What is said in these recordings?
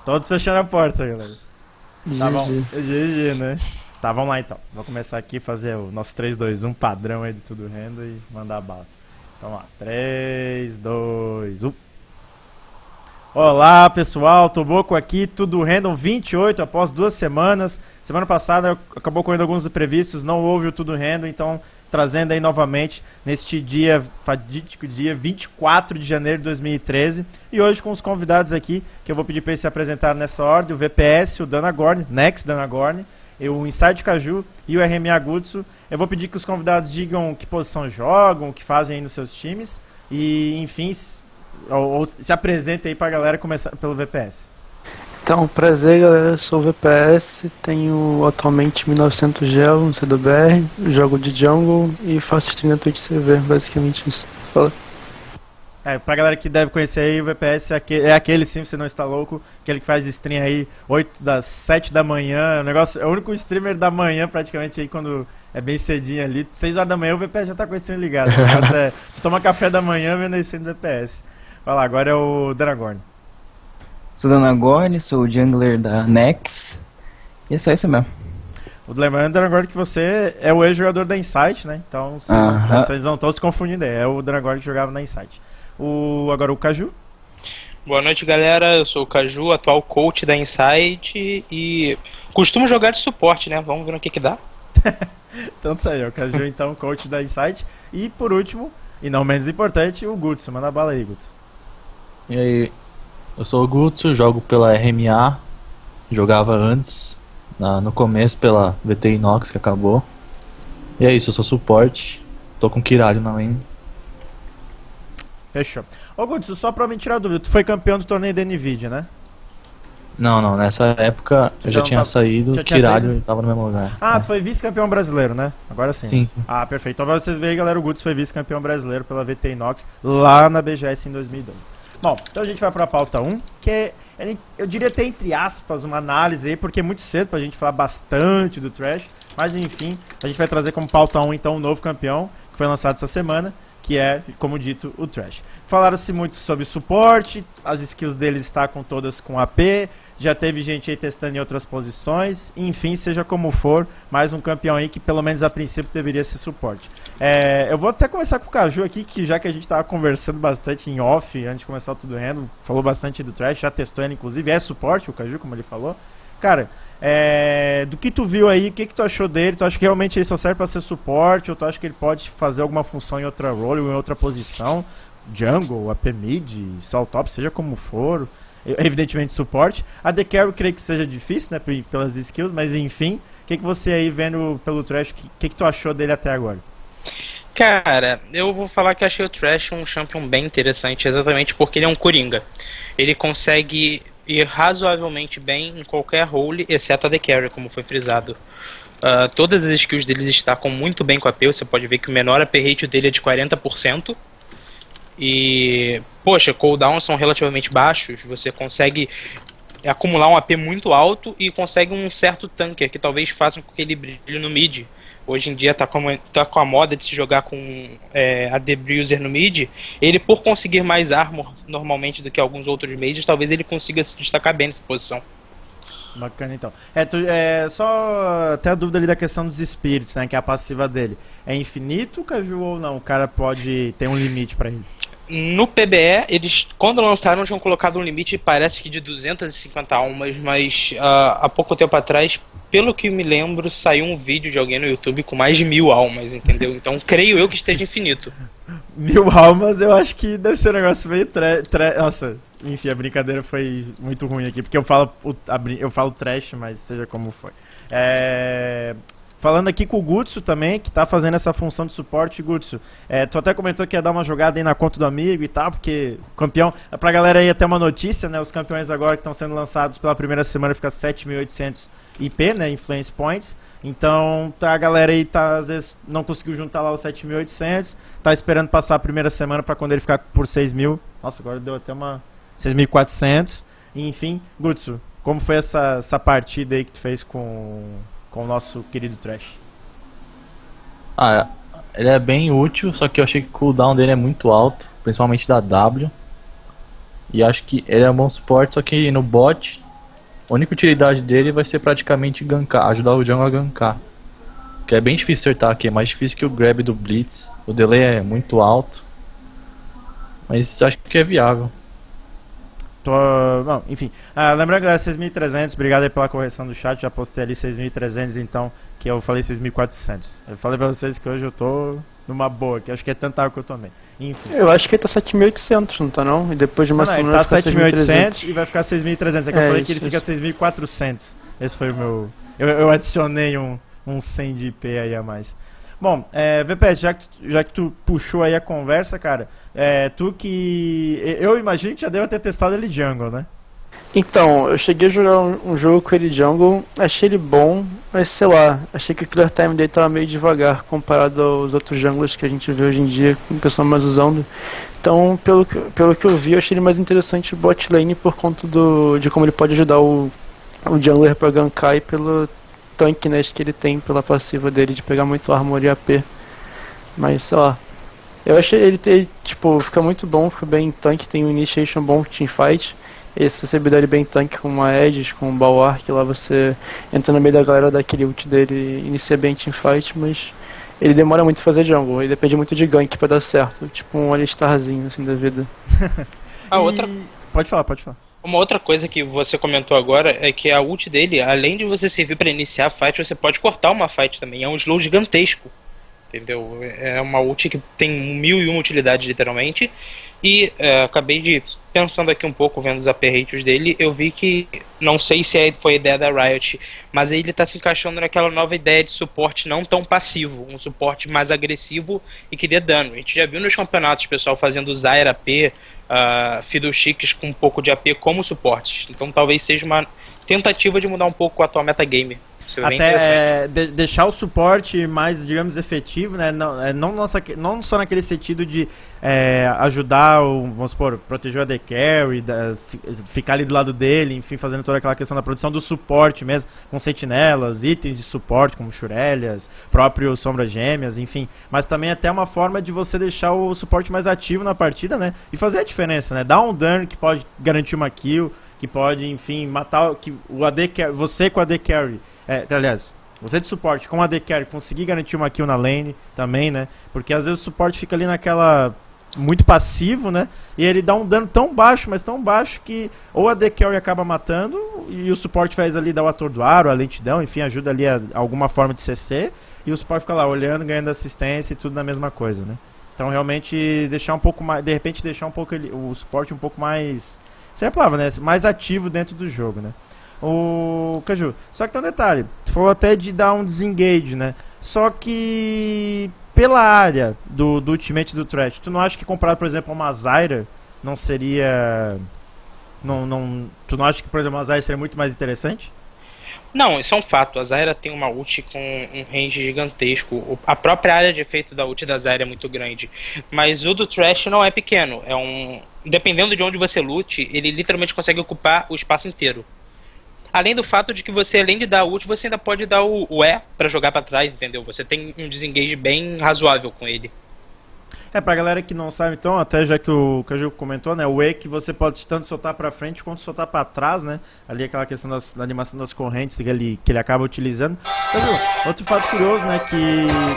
Todos fechando a porta, galera. Tá bom. GG. GG, né? Tá, vamos lá então. Vou começar aqui a fazer o nosso 3, 2, 1 padrão aí de tudo rendo e mandar a bala. Então vamos lá. 3, 2, 1. Olá pessoal, Toboco aqui, tudo Random 28 após 2 semanas. Semana passada acabou correndo alguns imprevistos, não houve o Tudo Random, então trazendo aí novamente neste dia fatídico, dia 24 de janeiro de 2013. E hoje com os convidados aqui, que eu vou pedir para eles se apresentarem nessa ordem: o VPS, o Danagorn, Next Danagorn, o Inside Caju e o RMA Gutsu. Eu vou pedir que os convidados digam que posição jogam, o que fazem aí nos seus times e, enfim, ou se apresenta aí pra galera, começar pelo VPS. Então, prazer galera, eu sou o VPS, tenho atualmente 1900 gel no CDBR, jogo de jungle e faço stream na Twitch TV, basicamente isso. Fala. Pra galera que deve conhecer aí, o VPS é aquele, sim, você não está louco, aquele que faz stream aí 7 da manhã, é o único streamer da manhã praticamente aí quando é bem cedinho ali, 6 horas da manhã o VPS já tá com o stream ligado, o negócio é, tu toma café da manhã vendo a stream do VPS. Vai lá, agora é o Danagorn. Sou Danagorn, sou o jungler da Nex. E é só isso mesmo. Lembrando, Danagorn, que você é o ex-jogador da Insight, né? Então vocês não estão se confundindo aí. É o Danagorn que jogava na Insight. Agora o Caju. Boa noite, galera. Eu sou o Caju, atual coach da Insight e costumo jogar de suporte, né? Vamos ver no que dá. Então tá aí, o Caju, então, coach da Insight. E por último, e não menos importante, o Gutsu. Manda bala aí, Gutsu. E aí, eu sou o Gutsu, jogo pela RMA, jogava antes, no começo pela VT Inox que acabou. E é isso, eu sou suporte, tô com Kiralho na lane. Fechou. Ô Gutsu, só pra me tirar a dúvida, tu foi campeão do torneio da NVIDIA, né? Não, nessa época eu já tinha saído, Kiralho tava no mesmo lugar. Tu foi vice-campeão brasileiro, né? Agora sim. Sim. Perfeito. Então vocês veem aí, galera, o Gutsu foi vice-campeão brasileiro pela VT Inox lá na BGS em 2012. Bom, então a gente vai pra pauta 1, que é, eu diria até entre aspas, uma análise aí, porque é muito cedo pra gente falar bastante do Thresh, mas enfim, a gente vai trazer como pauta 1 então o novo campeão, que foi lançado essa semana, que é, como dito, o Thresh. Falaram-se muito sobre suporte, as skills deles estão todas com AP, já teve gente aí testando em outras posições, enfim, seja como for, mais um campeão aí que pelo menos a princípio deveria ser suporte. Eu vou até começar com o Caju aqui, que já que a gente estava conversando bastante em off, antes de começar o Tudo Random, falou bastante do Thresh, já testou ele inclusive, é suporte o Caju, como ele falou. Cara, do que tu viu aí, o que tu achou dele? Tu acha que realmente ele só serve pra ser suporte? Ou tu acha que ele pode fazer alguma função em outra role ou em outra posição? Jungle, AP mid, solo top, seja como for. Evidentemente suporte. A The Carry eu creio que seja difícil, né, pelas skills, mas enfim. O que você aí vendo pelo Thresh, o que tu achou dele até agora? Cara, eu vou falar que achei o Thresh um champion bem interessante, exatamente porque ele é um coringa. Ele consegue ir razoavelmente bem em qualquer role, exceto a The Carry, como foi frisado. Todas as skills deles estacam muito bem com a AP, você pode ver que o menor AP rate dele é de 40%. E, poxa, cooldowns são relativamente baixos, você consegue acumular um AP muito alto e consegue um certo tanker que talvez faça com que ele brilhe no mid. Hoje em dia tá com a moda de se jogar com a The Bruiser no mid. Ele, por conseguir mais armor normalmente do que alguns outros mages, talvez ele consiga se destacar bem nessa posição. Bacana, então. Só até a dúvida ali da questão dos espíritos, né, que é a passiva dele. É infinito, Caju, ou não? O cara pode ter um limite pra ele? No PBE, eles, quando lançaram, tinham colocado um limite, parece que de 250 almas, mas há pouco tempo atrás, pelo que me lembro, saiu um vídeo de alguém no YouTube com mais de 1000 almas, entendeu? Então creio eu que esteja infinito. 1000 almas, eu acho que deve ser um negócio meio Nossa, enfim, a brincadeira foi muito ruim aqui, porque eu falo trash, mas seja como foi. Falando aqui com o Gutsu também, que tá fazendo essa função de suporte. Gutsu, tu até comentou que ia dar uma jogada aí na conta do amigo e tal, porque campeão, pra galera aí até uma notícia, né, os campeões agora que estão sendo lançados pela primeira semana fica 7.800 IP, né, Influence Points. Então a galera aí às vezes não conseguiu juntar lá os 7.800, tá esperando passar a primeira semana pra quando ele ficar por 6.000. Nossa, agora deu até uma 6.400. Enfim, Gutsu, como foi essa partida aí que tu fez com o nosso querido Thresh? Ele é bem útil, só que eu achei que o cooldown dele é muito alto, principalmente da W. E acho que ele é um bom suporte, só que no bot A única utilidade dele vai ser praticamente gankar, ajudar o jungle a gankar. Que é bem difícil acertar aqui, é mais difícil que o grab do Blitz. O delay é muito alto. Mas acho que é viável. Bom, enfim. Lembrando, galera, 6.300, obrigado aí pela correção do chat. Já postei ali 6.300, então, que eu falei 6.400. Eu falei pra vocês que hoje eu tô numa boa, que acho que é tanta água que eu tomei. Enfim. Eu acho que ele tá 7.800, não tá não? E depois de uma Não, semana ele tá vai ficar 7.800 e vai ficar 6.300. É que eu falei que ele isso, fica 6.400. Esse foi o meu... Eu adicionei um 100 de IP aí a mais. Bom, VPS, já que tu puxou aí a conversa, cara, tu que... Eu imagino que já deve ter testado ele jungle, né? Então, eu cheguei a jogar um jogo com ele jungle, achei ele bom, mas sei lá, achei que o clear time dele tava meio devagar comparado aos outros junglers que a gente vê hoje em dia, com o pessoal mais usando. Então, pelo que eu vi, eu achei ele mais interessante bot lane por conta de como ele pode ajudar o jungler pra gankar e pelo tankiness que ele tem, pela passiva dele de pegar muito armor e AP. Mas, sei lá, eu achei ele tipo, fica muito bom, fica bem tanque, tem um initiation bom teamfight. Essa habilidade bem tanque com uma Aegis, com um Balwar, que lá você entra no meio da galera daquele ult dele e inicia bem teamfight, mas ele demora muito a fazer jungle, ele depende muito de gank pra dar certo, tipo um Alistarzinho assim da vida. Pode falar. Uma outra coisa que você comentou agora é que a ult dele, além de você servir pra iniciar a fight, você pode cortar uma fight também, é um slow gigantesco. Entendeu? É uma ult que tem 1001 utilidades, literalmente. E acabei de pensando aqui um pouco, vendo os AP ratios dele, eu vi que, não sei se foi ideia da Riot, mas ele está se encaixando naquela nova ideia de suporte não tão passivo, um suporte mais agressivo e que dê dano. A gente já viu nos campeonatos o pessoal fazendo Zyra AP, Fiddlesticks com um pouco de AP como suportes. Então talvez seja uma tentativa de mudar um pouco a atual metagame. Até deixar o suporte mais, digamos, efetivo, né? Não só naquele sentido de ajudar, vamos supor, proteger o AD Carry, ficar ali do lado dele, enfim, fazendo toda aquela questão da produção do suporte mesmo, com sentinelas, itens de suporte, como Shurelhas, próprio Sombra Gêmeas, enfim. Mas também até uma forma de você deixar o suporte mais ativo na partida, né? E fazer a diferença, né? Dar um dano que pode garantir uma kill, que pode, enfim, matar o AD Carry, você com o AD Carry. Aliás, você de suporte com a AD Carry conseguir garantir uma kill na lane também, né? Porque às vezes o suporte fica ali naquela... muito passivo, né? E ele dá um dano tão baixo, mas tão baixo que ou a AD Carry acaba matando e o suporte faz ali dar o atordoar, a lentidão, enfim, ajuda ali a alguma forma de CC e o suporte fica lá olhando, ganhando assistência e tudo na mesma coisa, né? Então realmente deixar um pouco mais... de repente deixar um pouco o suporte um pouco mais... seria a palavra, né? Mais ativo dentro do jogo, né? O Caju, só que tem um detalhe, tu falou até de dar um disengage, né? Só que pela área do ultimate do Thresh, tu não acha que comparado, por exemplo, a uma Zyra não seria... tu não acha que, por exemplo, uma Zyra seria muito mais interessante? Não, isso é um fato. A Zyra tem uma ult com um range gigantesco. A própria área de efeito da ult da Zyra é muito grande. Mas o do Thresh não é pequeno. Dependendo de onde você lute, ele literalmente consegue ocupar o espaço inteiro. Além do fato de que você, além de dar ult, você ainda pode dar o E pra jogar pra trás, entendeu? Você tem um disengage bem razoável com ele. Pra galera que não sabe, então, até já que o Caju comentou, né? O E que você pode tanto soltar pra frente quanto soltar pra trás, né? Ali aquela questão da animação das correntes que ele acaba utilizando. Caju, outro fato curioso, né? Que...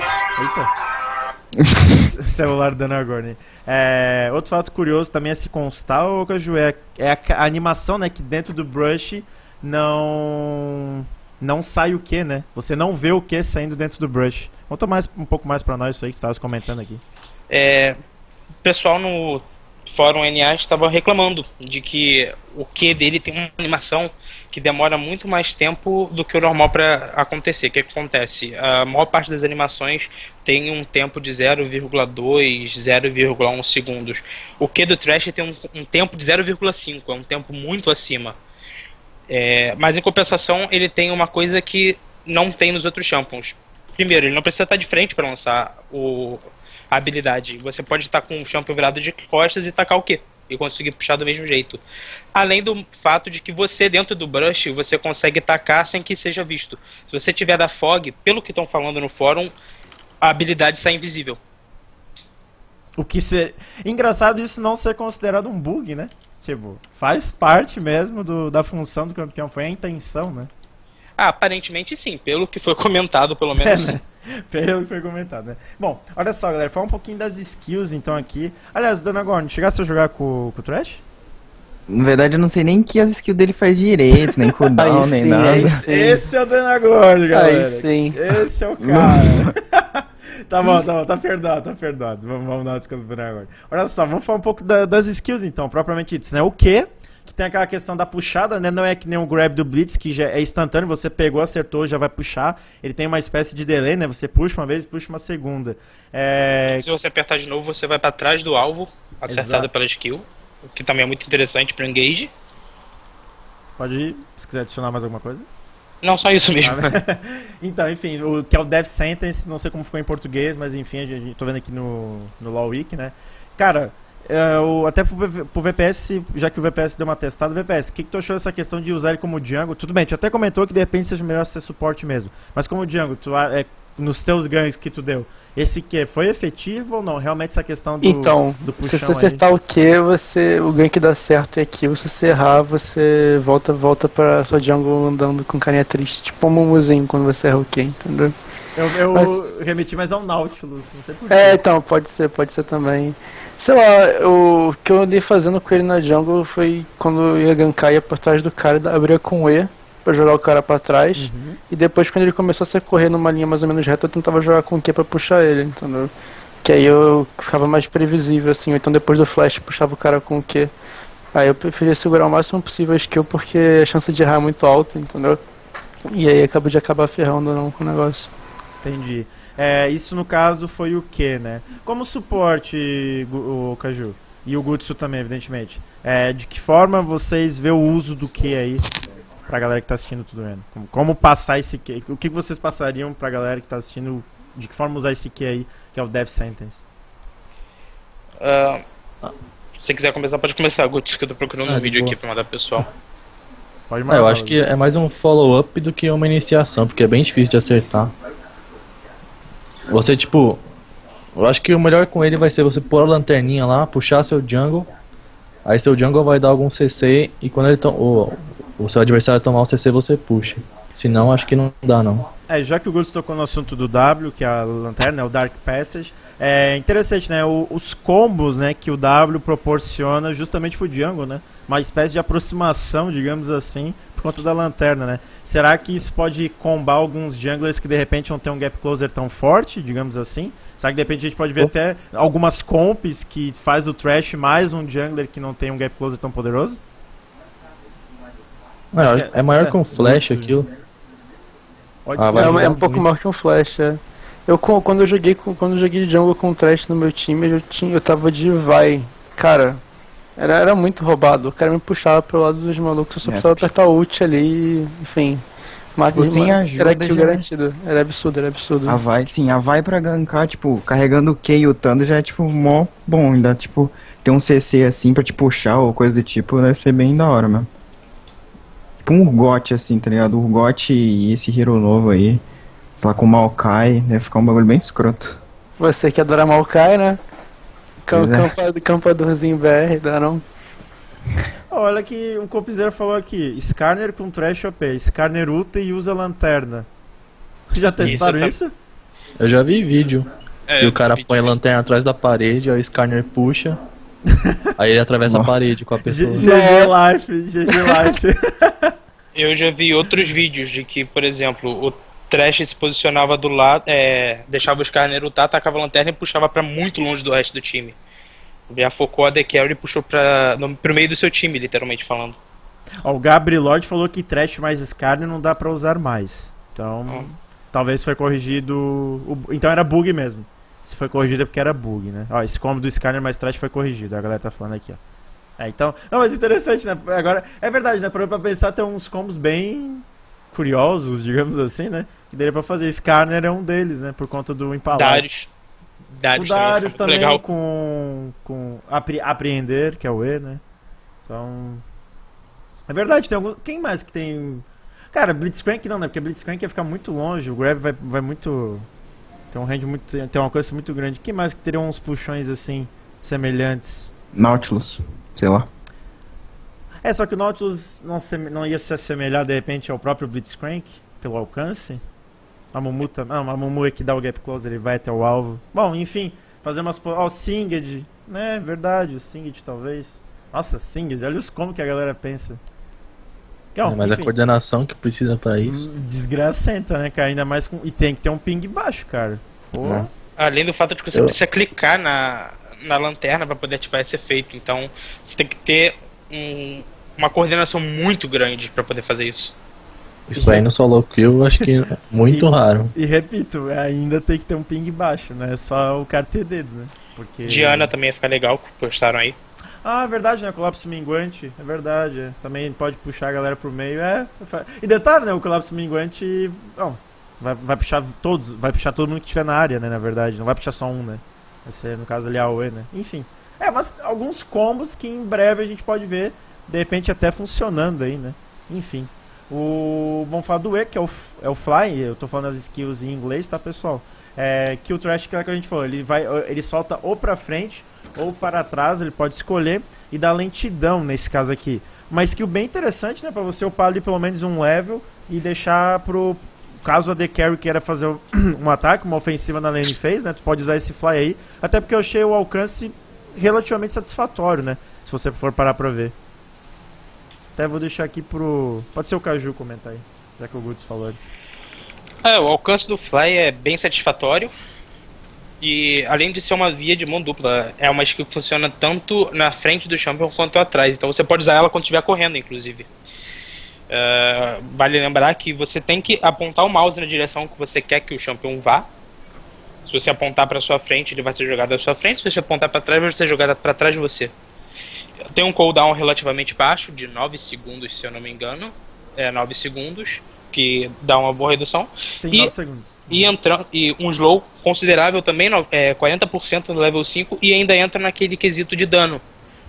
Eita! Celular dando agora, né? Outro fato curioso também é se constar, Caju, é a animação, né? Que dentro do Brush não sai o que, né? Você não vê o que saindo dentro do Brush. Conta um pouco mais pra nós isso aí que você estava comentando aqui. O pessoal no fórum NA estava reclamando de que o Q dele tem uma animação que demora muito mais tempo do que o normal para acontecer. O que acontece? A maior parte das animações tem um tempo de 0,2, 0,1 segundos. O Q do Thresh tem um tempo de 0,5, é um tempo muito acima. Mas em compensação ele tem uma coisa que não tem nos outros champions. Primeiro, ele não precisa estar de frente para lançar a habilidade. Você pode estar com o champion virado de costas e tacar o Q e conseguir puxar do mesmo jeito. Além do fato de que você, dentro do Brush, você consegue tacar sem que seja visto. Se você tiver da Fog, pelo que estão falando no fórum, a habilidade sai invisível. O que ser... Engraçado isso não ser considerado um bug, né? Tipo, faz parte mesmo da função do campeão, foi a intenção, né? Ah, aparentemente sim, pelo que foi comentado, pelo menos sim. Pelo que foi comentado, né? Bom, olha só, galera, fala um pouquinho das skills, então, aqui. Aliás, Dona Gorn, chegasse a jogar com o Thresh? Na verdade, eu não sei nem que as skills dele faz direito, nem cooldown, Aí nem sim, nada. aí sim. Esse é o Dona Gorn, galera. Aí sim. Esse é o cara. Tá bom, tá perdoado, tá perdoado. Vamos dar uma desculpa pro Dona Gorn. Olha só, vamos falar um pouco das skills, então, propriamente disso, né? O Q, que tem aquela questão da puxada, né? Não é que nem o grab do Blitz, que já é instantâneo, você pegou, acertou, já vai puxar. Ele tem uma espécie de delay, né? Você puxa uma vez e puxa uma segunda. Se você apertar de novo, você vai pra trás do alvo, acertado Exato. pela skill, o que também é muito interessante pro engage. Pode ir, se quiser adicionar mais alguma coisa. Não, só isso mesmo. Então, enfim, o que é o Death Sentence, não sei como ficou em português, mas enfim, tô vendo aqui no LoL Wiki, né? Cara, até pro VPS, já que o VPS deu uma testada, VPS, o que tu achou dessa questão de usar ele como jungle? Tudo bem, tu até comentou que de repente seja melhor ser suporte mesmo, mas como jungle, nos teus ganhos que tu deu, esse que foi efetivo ou não? Realmente essa questão do Então, puxão se você acertar o Q, o gank que dá certo é kill. Se você errar, você volta pra sua jungle andando com carinha triste. Tipo um mumuzinho quando você erra o Q, entendeu? Eu Mas- remeti mais ao Nautilus, não sei porquê. Então, pode ser também. Sei lá, o que eu andei fazendo com ele na jungle foi quando eu ia gankar, ia por trás do cara, abria com E pra jogar o cara pra trás. E depois, quando ele começou a correr numa linha mais ou menos reta, eu tentava jogar com Q pra puxar ele, entendeu? Que aí eu ficava mais previsível, assim. Ou então depois do flash, puxava o cara com Q. Aí eu preferia segurar o máximo possível a skill, porque a chance de errar é muito alta, entendeu? E aí acaba de acabar ferrando não com o negócio. Entendi. Isso no caso foi o que, né? Como suporte, o Caju, e o Gutsu também, evidentemente. De que forma vocês vê o uso do que aí pra galera que tá assistindo tudo vendo? Como passar esse que? O que vocês passariam pra galera que tá assistindo? De que forma usar esse que aí, que é o Death Sentence? Se você quiser começar, pode começar, Guts, que eu tô procurando um vídeo boa. aqui pra mandar pro pessoal. Pode mandar. Eu acho que é mais um follow-up do que uma iniciação, porque é bem difícil de acertar. Você, tipo... Eu acho que o melhor com ele vai ser você pôr a lanterninha lá, puxar seu jungle. Aí seu jungle vai dar algum CC e quando ele o seu adversário tomar o CC, você puxa. Senão, acho que não dá, não. Já que o Gutsu tocou no assunto do W, que é a lanterna, o Dark Passage, é interessante, né? Os combos, né, que o W proporciona justamente pro jungle, né? Uma espécie de aproximação, digamos assim, por conta da lanterna, né? Será que isso pode combar alguns junglers que de repente não tem um gap closer tão forte, digamos assim? Será que de repente a gente pode ver até algumas comps que faz o Thresh mais um jungler que não tem um gap closer tão poderoso? Não, Acho que é maior com flash muito- aquilo. Pode Ah, ser. vai É jogar um pouco muito. maior que um flash, é. Quando eu joguei de jungle com o Trash no meu time, eu tava de vai. Cara, era muito roubado. O cara me puxava pro lado dos malucos, eu só precisava apertar o ult ali, e, enfim. sem ajuda era kill já- garantido. Era absurdo. A vai pra gankar, tipo, carregando o Q e o Tando já é, tipo, mó bom. Ainda, tipo, ter um CC assim pra te puxar ou coisa do tipo, deve ser bem da hora, mesmo. Tipo um Urgot, assim, tá ligado? Urgot e esse hero novo aí, lá com o Maokai, deve ficar um bagulho bem escroto. Você que adora Maokai, né? Pois é. Campadorzinho BR, dá não? Olha que o Copizeiro falou aqui, Skarner com Thresh OP, Skarner ulta e usa lanterna. Já testaram tá- isso? Eu já vi vídeo. E o cara vi- põe a lanterna atrás da parede, aí o Skarner puxa. Aí ele atravessa a parede com a pessoa. GG Life, GG Life. Eu já vi outros vídeos de que, por exemplo, o Thresh se posicionava do lado, deixava o Skarner lutar, atacava a lanterna e puxava pra muito longe do resto do time. Já focou a The Carry e puxou pro meio do seu time, literalmente falando. Ó, o Gabriel Lord falou que Thresh mais Skarner não dá pra usar mais. Então, talvez foi corrigido... Então era bug mesmo. Se foi corrigido é porque era bug, né? Ó, esse combo do Skarner mais Thresh foi corrigido. A galera tá falando aqui, ó. Então... Não, mas interessante, né? Agora, é verdade, né? Pra pensar, tem uns combos bem curiosos, digamos assim, né? Que daria pra fazer. Skarner é um deles, né? Por conta do empalar. Darius. O Darius Darius também também legal. com apreender, que é o E, né? Então... É verdade, tem algum... Quem mais que tem... Cara, Blitzcrank não, né? Porque Blitzcrank ia ficar muito longe, o Grab vai muito... Tem um range muito... Tem uma coisa muito grande. Quem mais que teria uns puxões assim, semelhantes? Nautilus, sei lá. É, só que o Nautilus não ia se assemelhar de repente ao próprio Blitzcrank, pelo alcance. A Mumu também. Não, a Mumu é que dá o gap close, ele vai até o alvo. Bom, enfim, fazer umas. Ó, o Singed. Né, verdade, o Singed talvez. Nossa, Singed, olha os como que a galera pensa. Então, Mas enfim, a coordenação que precisa pra isso. desgracenta, né, cara? Ainda mais com. E tem que ter um ping baixo, cara. Pô. É. Além do fato de que você precisa clicar na lanterna para poder ativar esse efeito. Então você tem que ter uma coordenação muito grande para poder fazer isso. Isso aí no solo kill eu acho que é muito raro. E repito, ainda tem que ter um ping baixo, não é só o cara ter dedo, né? Porque... Diana também ia ficar legal, postaram aí. Ah, é verdade, né? O colapso minguante, é verdade. É. Também pode puxar a galera pro meio, E detalhe, né? O colapso minguante, bom, vai puxar todos, vai puxar todo mundo que estiver na área, né? Na verdade, não vai puxar só um, né? Vai ser, no caso ali, a AOE, né? Enfim. Mas alguns combos que em breve a gente pode ver, de repente até funcionando aí, né? Enfim. Vamos falar do E, que é o Fly, eu tô falando as skills em inglês, tá, pessoal? Kill Trash, que é o que a gente falou, ele solta ou pra frente ou para trás, ele pode escolher e dá lentidão nesse caso aqui. Uma skill bem interessante, né, pra você upar ali pelo menos um level e deixar pro... Caso a AD Carry queira fazer um ataque, uma ofensiva na lane phase, né, tu pode usar esse Fly aí, até porque eu achei o alcance relativamente satisfatório, né, se você for parar pra ver. Até vou deixar aqui pro... Pode ser o Caju comentar aí, já que o Guts falou antes. O alcance do Fly é bem satisfatório. E além de ser uma via de mão dupla, é uma skill que funciona tanto na frente do champion quanto atrás. Então você pode usar ela quando estiver correndo, inclusive. Vale lembrar que você tem que apontar o mouse na direção que você quer que o champion vá. Se você apontar para sua frente, ele vai ser jogado à sua frente. Se você apontar para trás, ele vai ser jogado para trás de você. Tem um cooldown relativamente baixo, de 9 segundos, se eu não me engano. 9 segundos, que dá uma boa redução. Sim, 9 segundos. E um slow considerável também, 40% no level 5, e ainda entra naquele quesito de dano.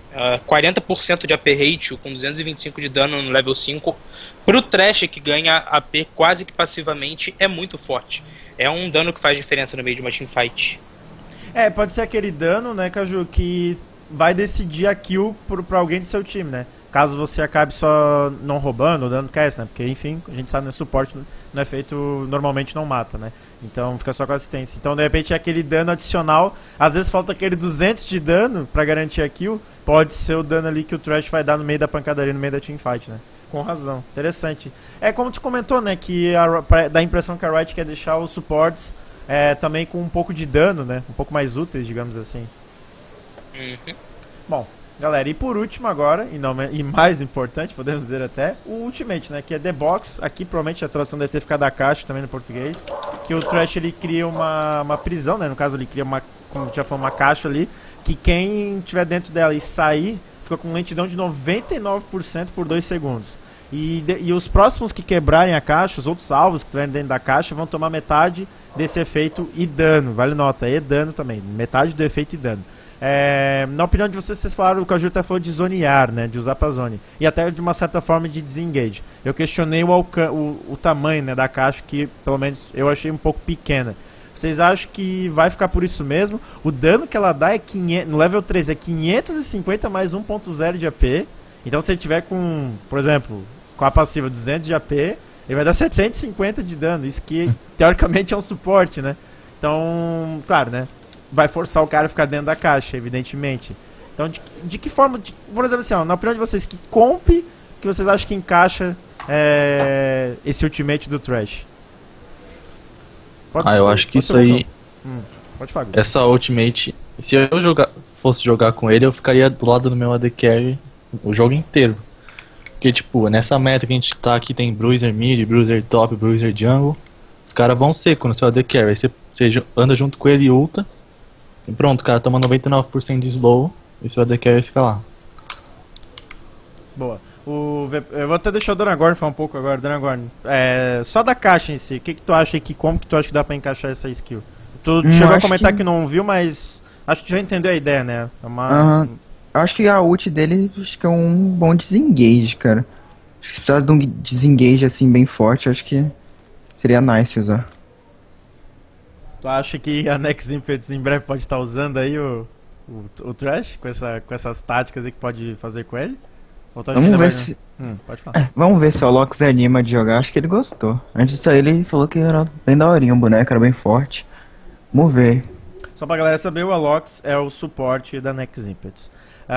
40% de AP ratio com 225 de dano no level 5. Pro Thresh, que ganha AP quase que passivamente, é muito forte. É um dano que faz diferença no meio de uma teamfight. Pode ser aquele dano, né, Caju, que vai decidir a kill pra alguém do seu time, né? Caso você acabe só não roubando ou dando KS, né? Porque, enfim, a gente sabe que o suporte não é feito, normalmente não mata, né? Então fica só com assistência. Então, de repente, é aquele dano adicional. Às vezes falta aquele 200 de dano pra garantir a kill. Pode ser o dano ali que o Thresh vai dar no meio da pancadaria, no meio da teamfight, né? Com razão. Interessante. Como tu comentou, né? Que dá a impressão que a Riot quer deixar os suportes também com um pouco de dano, né? Um pouco mais úteis, digamos assim. Uhum. Bom, galera, e por último agora, e mais importante, podemos dizer até, o Ultimate, né, que é The Box. Aqui provavelmente a tradução deve ter ficado da caixa também no português, que o Thresh ele cria uma prisão, né, no caso ele cria como já falou, uma caixa ali, que quem tiver dentro dela e sair, fica com lentidão de 99% por 2 segundos. E os próximos que quebrarem a caixa, os outros alvos que estiverem dentro da caixa, vão tomar metade desse efeito e dano, vale nota, e dano também, metade do efeito e dano. Na opinião de vocês falaram, o Caju até falou de zonear, né, de usar pra zone, e até de uma certa forma de desengage. Eu questionei o tamanho, né, da caixa, que pelo menos eu achei um pouco pequena. Vocês acham que vai ficar por isso mesmo? O dano que ela dá no level 3 é 550 mais 1.0 de AP. Então se ele tiver com, por exemplo, com a passiva 200 de AP, ele vai dar 750 de dano. Isso que teoricamente é um suporte, né? Então, claro, né, vai forçar o cara a ficar dentro da caixa, evidentemente. Então, de que forma, por exemplo, assim, na opinião de vocês, que comp que vocês acham que encaixa esse ultimate do Thresh? Eu acho que isso aí... Pode falar. Essa ultimate, se eu fosse jogar com ele, eu ficaria do lado do meu AD Carry o jogo inteiro. Porque, tipo, nessa meta que a gente tá aqui, tem Bruiser Mid, Bruiser Top, Bruiser Jungle. Os caras vão seco no seu AD Carry. Aí você anda junto com ele e ulta. E pronto, o cara toma 99% de slow e seu AD Carry fica lá. Boa. Eu vou até deixar o Donagorn falar um pouco agora. Donagorn, só da caixa em si, o que tu acha aí, como que tu acha que dá pra encaixar essa skill? Tu chegou a comentar que não viu, mas acho que já entendeu a ideia, né? Acho que a ult dele acho que é um bom desengage, cara. Acho que se precisar de um desengage assim bem forte, acho que seria nice usar. Tu acha que a Nex Impetus em breve pode estar usando aí o Thresh com essas táticas aí que pode fazer com ele? Ou tu acha que Vamos ainda ver vai- se. Pode falar. Vamos ver se o Alok se anima de jogar. Acho que ele gostou. Antes disso aí ele falou que era bem daorinho, o boneco era bem forte. Vamos ver. Só pra galera saber, o Alox é o suporte da Nex Impetus.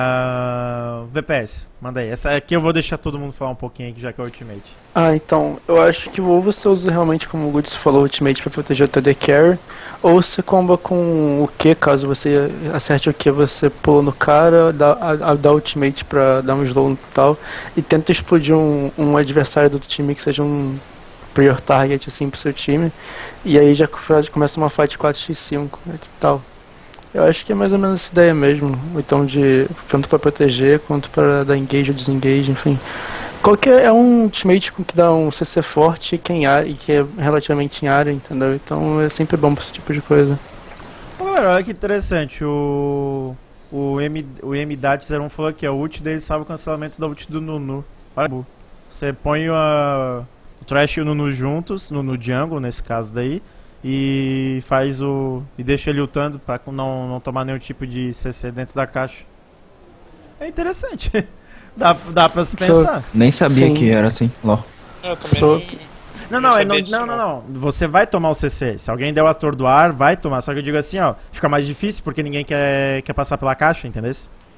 VPS, manda aí. Essa aqui eu vou deixar todo mundo falar um pouquinho aí, que já que é Ultimate. Então, eu acho que ou você usa realmente, como o Guts falou, Ultimate pra proteger o TD Carry, ou você comba com o Q, caso você acerte o Q, você pula no cara, dá Ultimate pra dar um slow e tal, e tenta explodir um adversário do time que seja um prior target assim pro seu time, e aí já começa uma fight 4x5 e tal. Eu acho que é mais ou menos essa ideia mesmo, então de tanto pra proteger quanto pra dar engage ou desengage, enfim. Qualquer é um ultimate que dá um CC forte e que é relativamente em área, entendeu? Então é sempre bom pra esse tipo de coisa. Ô, galera, olha que interessante. O MDAT01 falou que a ult dele salva o cancelamento da ult do Nunu. Olha, você põe o Thresh e o Nunu juntos, no jungle, nesse caso daí, e faz e deixa ele lutando pra não tomar nenhum tipo de CC dentro da caixa. É interessante. dá pra se pensar. Nem sabia Sim. que era assim. Ló. Eu também Só- Não. Você vai tomar o CC. Se alguém der o atordoar, vai tomar. Só que eu digo assim, ó, fica mais difícil porque ninguém quer passar pela caixa, entendeu?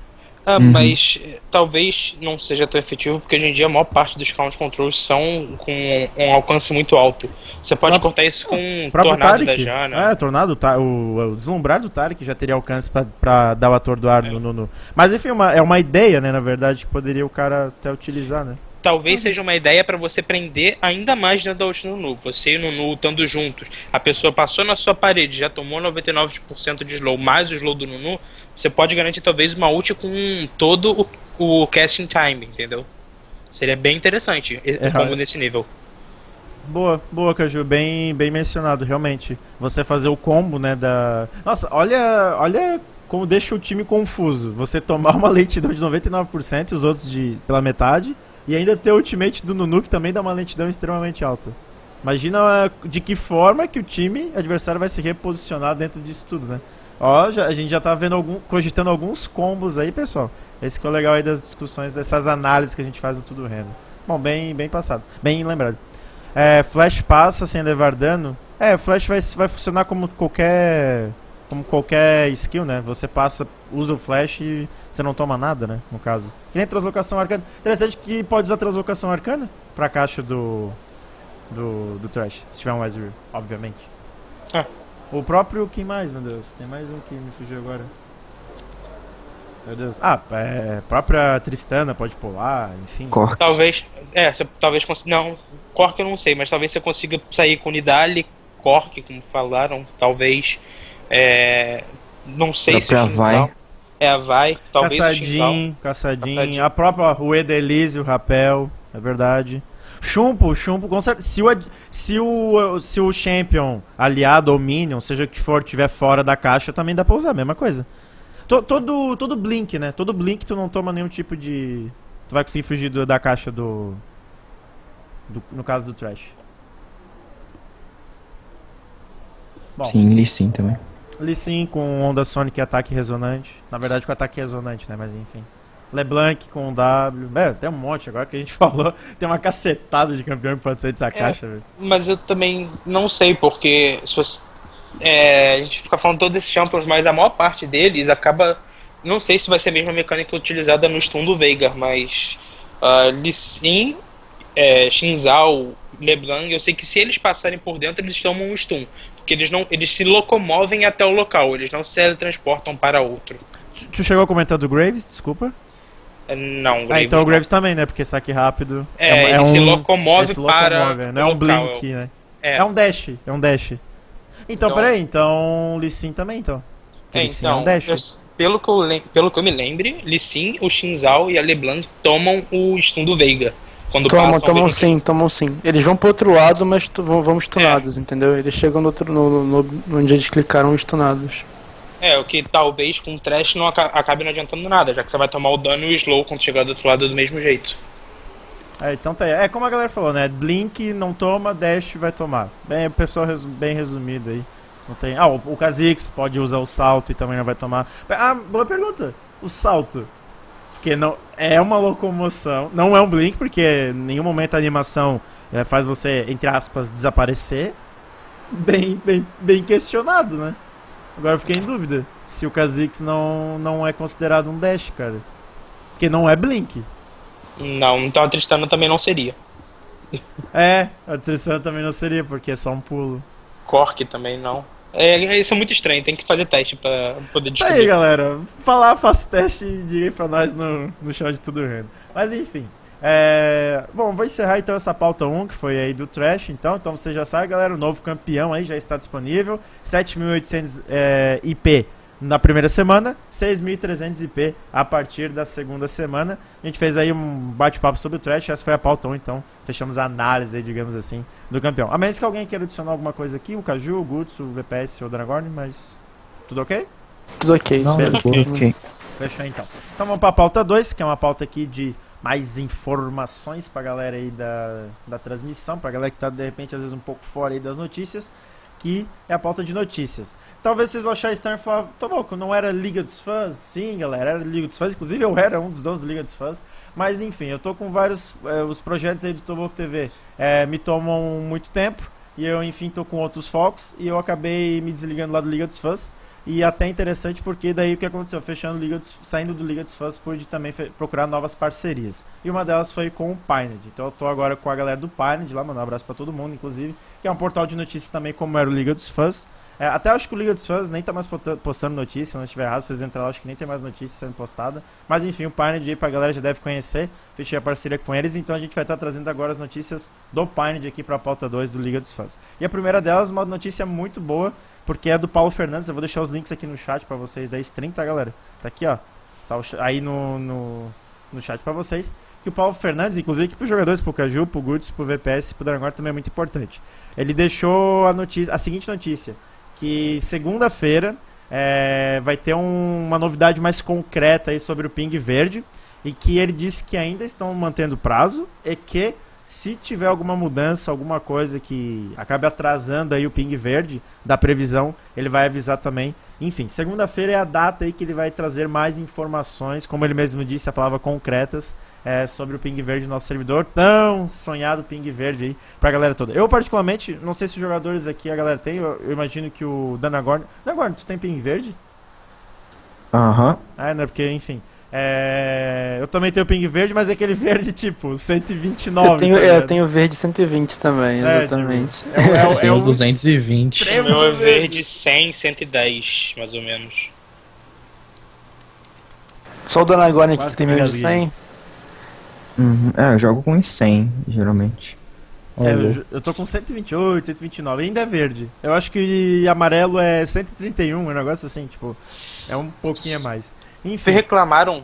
Mas talvez não seja tão efetivo, porque hoje em dia a maior parte dos count controls são com um alcance muito alto. Você pode cortar isso com O um próprio tornado da Taric. Jana. O tornado, o deslumbrar do Taric já teria alcance pra dar o atordoar no Nunu. Mas enfim, é uma ideia, né, na verdade, que poderia o cara até utilizar, né? Talvez seja uma ideia pra você prender ainda mais dentro da ult do Nunu. Você e o Nunu lutando juntos. A pessoa passou na sua parede, já tomou 99% de slow, mais o slow do Nunu. Você pode garantir talvez uma ult com todo o casting time, entendeu? Seria bem interessante o combo nesse nível. Boa, Caju, bem mencionado, realmente. Você fazer o combo, né, da... Nossa, olha como deixa o time confuso. Você tomar uma lentidão de 99% e os outros pela metade, e ainda ter o ultimate do Nunu, que também dá uma lentidão extremamente alta. Imagina de que forma que o time adversário vai se reposicionar dentro disso tudo, né? Ó, a gente já tá vendo cogitando alguns combos aí, pessoal. Esse que é o legal aí das discussões, dessas análises que a gente faz no Tudo Random. Bom, bem passado, bem lembrado. Flash passa sem levar dano. Flash vai funcionar como qualquer skill, né? Você usa o flash e você não toma nada, né? No caso. Que nem translocação arcana. Interessante que pode usar translocação arcana pra caixa do Thresh, se tiver um Wazir, obviamente. O próprio, quem mais, meu Deus? Tem mais um que me fugiu agora. Meu Deus. Própria Tristana pode pular, enfim. Cork. Talvez. Você talvez consiga. Não, Cork eu não sei, mas talvez você consiga sair com Nidali, Cork, como falaram. Talvez. Não sei se o Própria Shinzal. Vai. Talvez o Shinzal. Caçadinho. A própria, o Edelise, o Rapel, é verdade. Chumpo, com certeza. Se o Champion aliado ou Minion, seja o que for, tiver fora da caixa, também dá pra usar, a mesma coisa. Todo Blink, né? Todo Blink tu não toma nenhum tipo de... Tu vai conseguir fugir da caixa no caso do Thresh. Bom, Sim, Lee Sin também. Lee Sin com Onda Sonic e ataque resonante. Na verdade com ataque resonante, né? Mas enfim. LeBlanc com W. Tem um monte agora que a gente falou. Tem uma cacetada de campeão que pode sair dessa caixa, velho. Mas eu também não sei, porque se você, a gente fica falando todos esses champions, mas a maior parte deles acaba... Não sei se vai ser a mesma mecânica utilizada no stun do Veigar, mas... Lee Sin, Shinzal, LeBlanc, eu sei que se eles passarem por dentro, eles tomam um stun. Porque eles se locomovem até o local, eles não se teletransportam para outro. Tu chegou a comentar do Graves? Desculpa. Não, Graves então o não. Graves também, né? Porque saque rápido. Ele se locomove para não é um o local. blink, né? É um dash. Então, peraí. Então, Lee Sin também, então. Porque Lee Sin é um dash. Pelo que eu me lembre, Lee Sin, o Shinzal e a LeBlanc tomam o stun do Veigar. Quando Tomam sim. Eles vão pro outro lado, mas vão stunados, entendeu? Eles chegam onde eles clicaram stunados. O que talvez com o Thresh não acabe não adiantando nada, já que você vai tomar o dano e o slow quando chegar do outro lado do mesmo jeito. Então tá aí. Como a galera falou, né? Blink não toma, Dash vai tomar. O pessoal bem resumido aí. Não tem... o Kha'Zix pode usar o salto e também não vai tomar. Boa pergunta. O salto. porque não é uma locomoção, não é um blink, porque em nenhum momento a animação faz você, entre aspas, desaparecer. Bem questionado, né? Agora eu fiquei em dúvida se o Kha'Zix não é considerado um dash, cara. Porque não é blink. Não, então a Tristana também não seria. A Tristana também não seria, porque é só um pulo. Cork também não. Isso é muito estranho, tem que fazer teste pra poder Tá aí, descobrir. galera. Faça teste e diga aí pra nós no chão de tudo rendo. Mas enfim. Bom, vou encerrar então essa pauta 1, que foi aí do Trash, então você já sabe, galera, o novo campeão aí já está disponível, 7.800 IP na primeira semana, 6.300 IP a partir da segunda semana. A gente fez aí um bate-papo sobre o Trash, essa foi a pauta 1, então fechamos a análise aí, digamos assim, do campeão. A menos que alguém queira adicionar alguma coisa aqui, o Caju, o Guts, o VPS ou o Dragorn, mas tudo ok? Tudo ok. Não, beleza. Ok. Fechou então. Então vamos pra pauta 2, que é uma pauta aqui de mais informações pra galera aí da transmissão, pra galera que tá de repente às vezes um pouco fora aí das notícias, que é a pauta de notícias. Talvez vocês vão achar estranho e falar, tô louco, não era Liga dos Fãs? Sim, galera, era Liga dos Fãs, inclusive eu era um dos donos da Liga dos Fãs, mas enfim, eu tô com vários, os projetos aí do Toboco TV me tomam muito tempo, e eu enfim tô com outros focos, e eu acabei me desligando lá do Liga dos Fãs. E até interessante porque daí o que aconteceu? Saindo do Liga dos Fãs, pude também procurar novas parcerias. E uma delas foi com o Pined. Então eu tô agora com a galera do Pined lá, mandar um abraço pra todo mundo, inclusive, que é um portal de notícias também como era o Liga dos Fãs. Até acho que o Liga dos Fãs nem tá mais postando notícias, se não estiver errado, vocês entram lá, acho que nem tem mais notícias sendo postada. Mas enfim, o Pined aí pra galera já deve conhecer, fechei a parceria com eles, então a gente vai estar trazendo agora as notícias do Pined aqui pra pauta 2 do Liga dos Fãs. E a primeira delas, uma notícia muito boa, porque é do Paulo Fernandes. Eu vou deixar os links aqui no chat pra vocês da stream, tá, galera? Tá aqui, ó. Tá aí no chat pra vocês. Que o Paulo Fernandes, inclusive aqui pros jogadores, pro Caju, pro Guts, pro VPS, pro Dragor também é muito importante. Ele deixou a seguinte notícia, que segunda-feira vai ter uma novidade mais concreta aí sobre o Ping Verde, e que ele disse que ainda estão mantendo prazo e que se tiver alguma mudança, alguma coisa que acabe atrasando aí o Ping Verde da previsão, ele vai avisar também. Enfim, segunda-feira é a data aí que ele vai trazer mais informações, como ele mesmo disse, a palavra concretas, sobre o Ping Verde do nosso servidor. Tão sonhado Ping Verde aí pra galera toda. Eu particularmente, não sei se os jogadores aqui a galera tem, eu imagino que o Danagorn... Danagorn, tu tem Ping Verde? Aham. Né, porque, enfim... eu também tenho Ping Verde, mas é aquele verde tipo 129. Eu tenho verde 120 também, exatamente. Tem o 220. O meu é verde 100, 110, mais ou menos. Só o Danagorn aqui Quase que tem que me menos de 100. Uhum. Eu jogo com uns 100, geralmente. Eu tô com 128, 129, ainda é verde. Eu acho que amarelo é 131, um negócio assim, tipo, é um pouquinho a mais. Enfim. Reclamaram,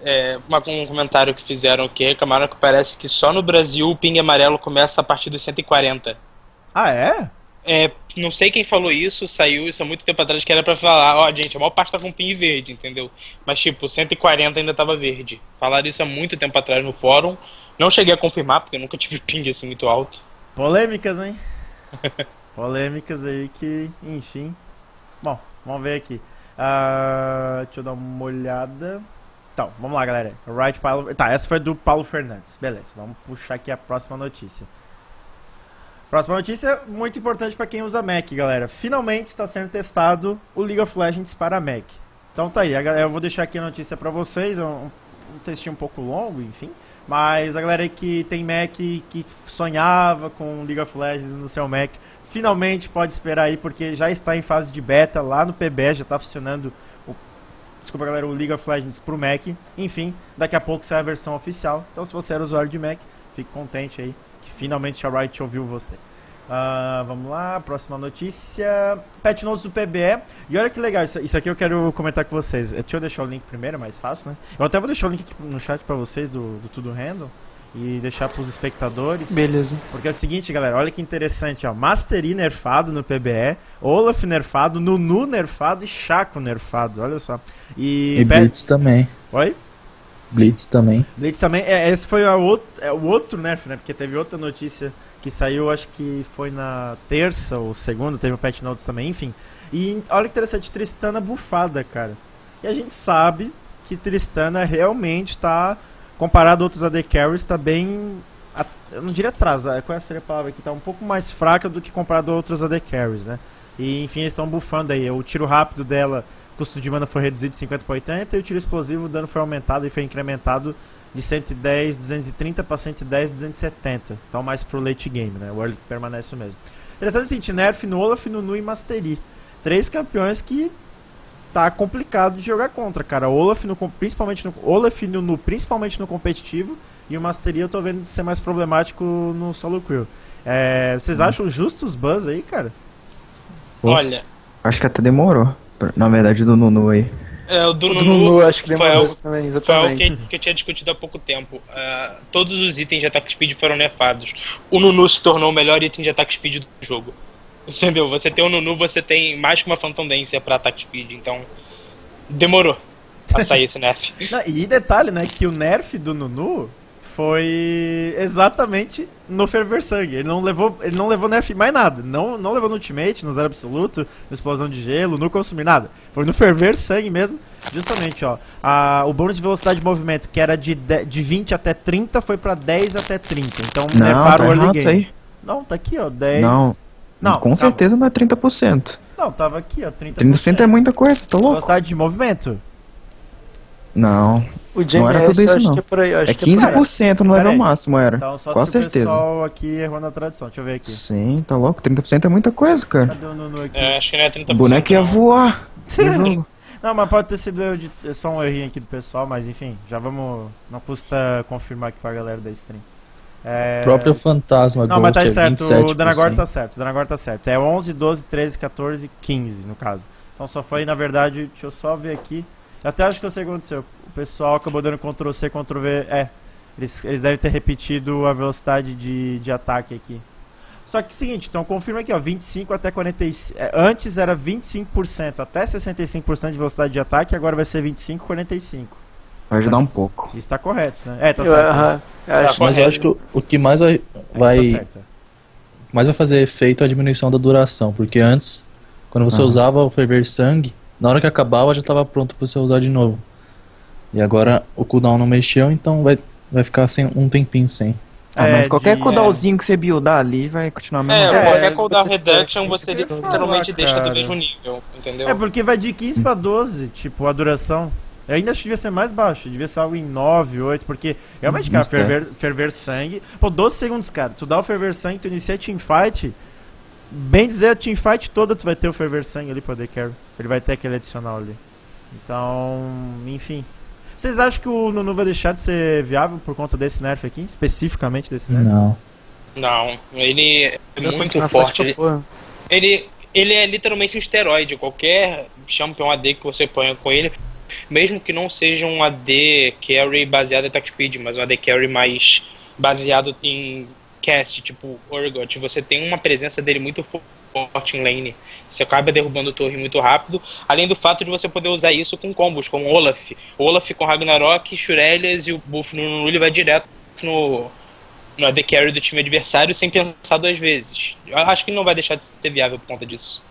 um comentário que fizeram aqui, reclamaram que parece que só no Brasil o ping amarelo começa a partir dos 140. Ah, é? Não sei quem falou isso, saiu isso há muito tempo atrás, que era pra falar, ó, gente, a maior parte tá com ping verde, entendeu? Mas tipo, 140 ainda tava verde. Falaram isso há muito tempo atrás no fórum, não cheguei a confirmar, porque eu nunca tive ping assim muito alto. Polêmicas, hein? Polêmicas aí que, enfim. Bom, vamos ver aqui. Deixa eu dar uma olhada. Então, vamos lá, galera. Tá, essa foi do Paulo Fernandes. Beleza, vamos puxar aqui a próxima notícia. Próxima notícia, muito importante para quem usa Mac, galera. Finalmente está sendo testado o League of Legends para Mac. Então tá aí, eu vou deixar aqui a notícia para vocês. É um textinho um pouco longo, enfim. Mas a galera aí que tem Mac, que sonhava com League of Legends no seu Mac, finalmente pode esperar aí, porque já está em fase de beta lá no PB, já está funcionando desculpa, galera, o League of Legends pro Mac. Enfim, daqui a pouco sai a versão oficial. Então se você era usuário de Mac, fique contente aí que finalmente a Riot ouviu você. Vamos lá, próxima notícia. Patch Notes do PBE. E olha que legal, isso aqui eu quero comentar com vocês. Deixa eu deixar o link primeiro, é mais fácil, né? Eu até vou deixar o link aqui no chat pra vocês do Tudo Random. E deixar pros espectadores. Beleza. Porque é o seguinte, galera, olha que interessante, ó. Mastery nerfado no PBE, Olaf nerfado, Nunu nerfado e Shaco nerfado, olha só. E Blitz também. Oi? Blitz também. Blitz também. Esse foi o outro nerf, né? Porque teve outra notícia que saiu, acho que foi na terça ou segunda, teve o Patch Notes também, enfim. E olha que interessante, Tristana bufada, cara. E a gente sabe que Tristana realmente tá, comparado a outros AD Carries, tá bem... Eu não diria atrasada, qual seria a palavra aqui? Tá um pouco mais fraca do que comparado a outros AD Carries, né? E enfim, eles estão buffando aí. O tiro rápido dela, o custo de mana foi reduzido de 50 para 80, e o tiro explosivo, o dano foi aumentado e foi incrementado de 110, 230 para 110, 270. Então mais pro late game, né? O early permanece o mesmo. Interessante o seguinte, nerf no Olaf, no Nu e Mastery. 3 campeões que tá complicado de jogar contra, cara. Olaf, principalmente no Olaf no Nu, principalmente no competitivo, e o Mastery eu tô vendo ser mais problemático no solo queue. Vocês acham justo os bans aí, cara? Olha, Acho que até demorou, na verdade, do Nunu aí. o do O do Nunu Nunu acho que foi demorou algo, também, foi algo exatamente. que eu tinha discutido há pouco tempo. Todos os itens de attack speed foram nerfados. O Nunu se tornou o melhor item de attack speed do jogo. Entendeu? Você tem o Nunu, você tem mais que uma Phantom Dance pra attack speed, então demorou a sair esse nerf. Não, e detalhe, né, que o nerf do Nunu foi exatamente no Ferver Sangue. Ele não levou nerf em mais nada. Não levou no Ultimate, no Zero Absoluto, na Explosão de Gelo, no Consumir nada. Foi no Ferver Sangue mesmo. Justamente, ó. O bônus de velocidade de movimento, que era de 20 até 30, foi pra 10 até 30. Então Não, nerfaram tá o early errado game. isso aí. Não, tá aqui, ó. 10. Não, com tava- certeza não é 30%. Não, tava aqui, ó. 30%. 30% é muita coisa, tá louco? Velocidade de movimento. Não, O Jamie não era Hess, tudo eu isso acho não. que é por aí. Eu acho É que por aí. 15% no Pera level aí. máximo era. Então só Com se o certeza. pessoal aqui errou na tradução. Deixa eu ver aqui. Sim, tá louco? 30% é muita coisa, cara. Cadê o Nunu aqui? Acho que não é 30%. O boneco ia não. voar no jogo. Não, mas pode ter sido só um errinho aqui do pessoal, mas enfim, já vamos. Não custa confirmar aqui pra galera da stream. O próprio Fantasma Não, mas tá Ghost é certo, 27%. o Danagor tá certo, o Danagor tá certo. É 11, 12, 13, 14, 15 no caso. Então só foi, na verdade, deixa eu só ver aqui. Eu até acho que eu sei o que aconteceu. O pessoal acabou dando Ctrl C, Ctrl V. Eles devem ter repetido a velocidade de ataque aqui. Só que seguinte, então confirma aqui, ó, 25 até 45. Antes era 25% até 65% de velocidade de ataque, agora vai ser 25, 45. Vai ajudar um pouco. Isso tá correto, né? Tá Eu, certo. aham, eu acho. Mas eu acho que o que mais Isso tá certo. mais vai fazer efeito é a diminuição da duração, porque antes, quando você usava o Ferver Sangue, na hora que acabava já estava pronto para você usar de novo. E agora o cooldown não mexeu, então vai ficar sem um tempinho sem. Mas qualquer de- cooldownzinho que você buildar ali vai continuar a mesma coisa. qualquer cooldown você reduction isso você que eu ia falar, literalmente deixa do cara. mesmo nível, entendeu? É porque vai de 15 pra 12, tipo, a duração. Eu ainda acho que devia ser mais baixo, devia ser algo em 9, 8, porque realmente, cara, Isso, ferver sangue. Pô, 12 segundos, cara. Tu dá o ferver sangue, tu inicia a teamfight. Bem dizer, a teamfight toda tu vai ter o ferver sangue ali pra AD Carry. Ele vai ter aquele adicional ali. Então, enfim. Vocês acham que o Nunu vai deixar de ser viável por conta desse nerf aqui? Especificamente desse nerf? Não. Não, ele é Vai muito continuar forte. pra porra. Ele é literalmente um esteroide. Qualquer champion AD que você ponha com ele, mesmo que não seja um AD carry baseado em attack speed, mas um AD carry mais baseado em cast, tipo Urgot, você tem uma presença dele muito forte em lane. Você acaba derrubando torre muito rápido, além do fato de você poder usar isso com combos, como Olaf. Olaf com Ragnarok, Shurelias e o buff no Nunu, ele vai direto no AD carry do time adversário sem pensar duas vezes. Eu acho que ele não vai deixar de ser viável por conta disso.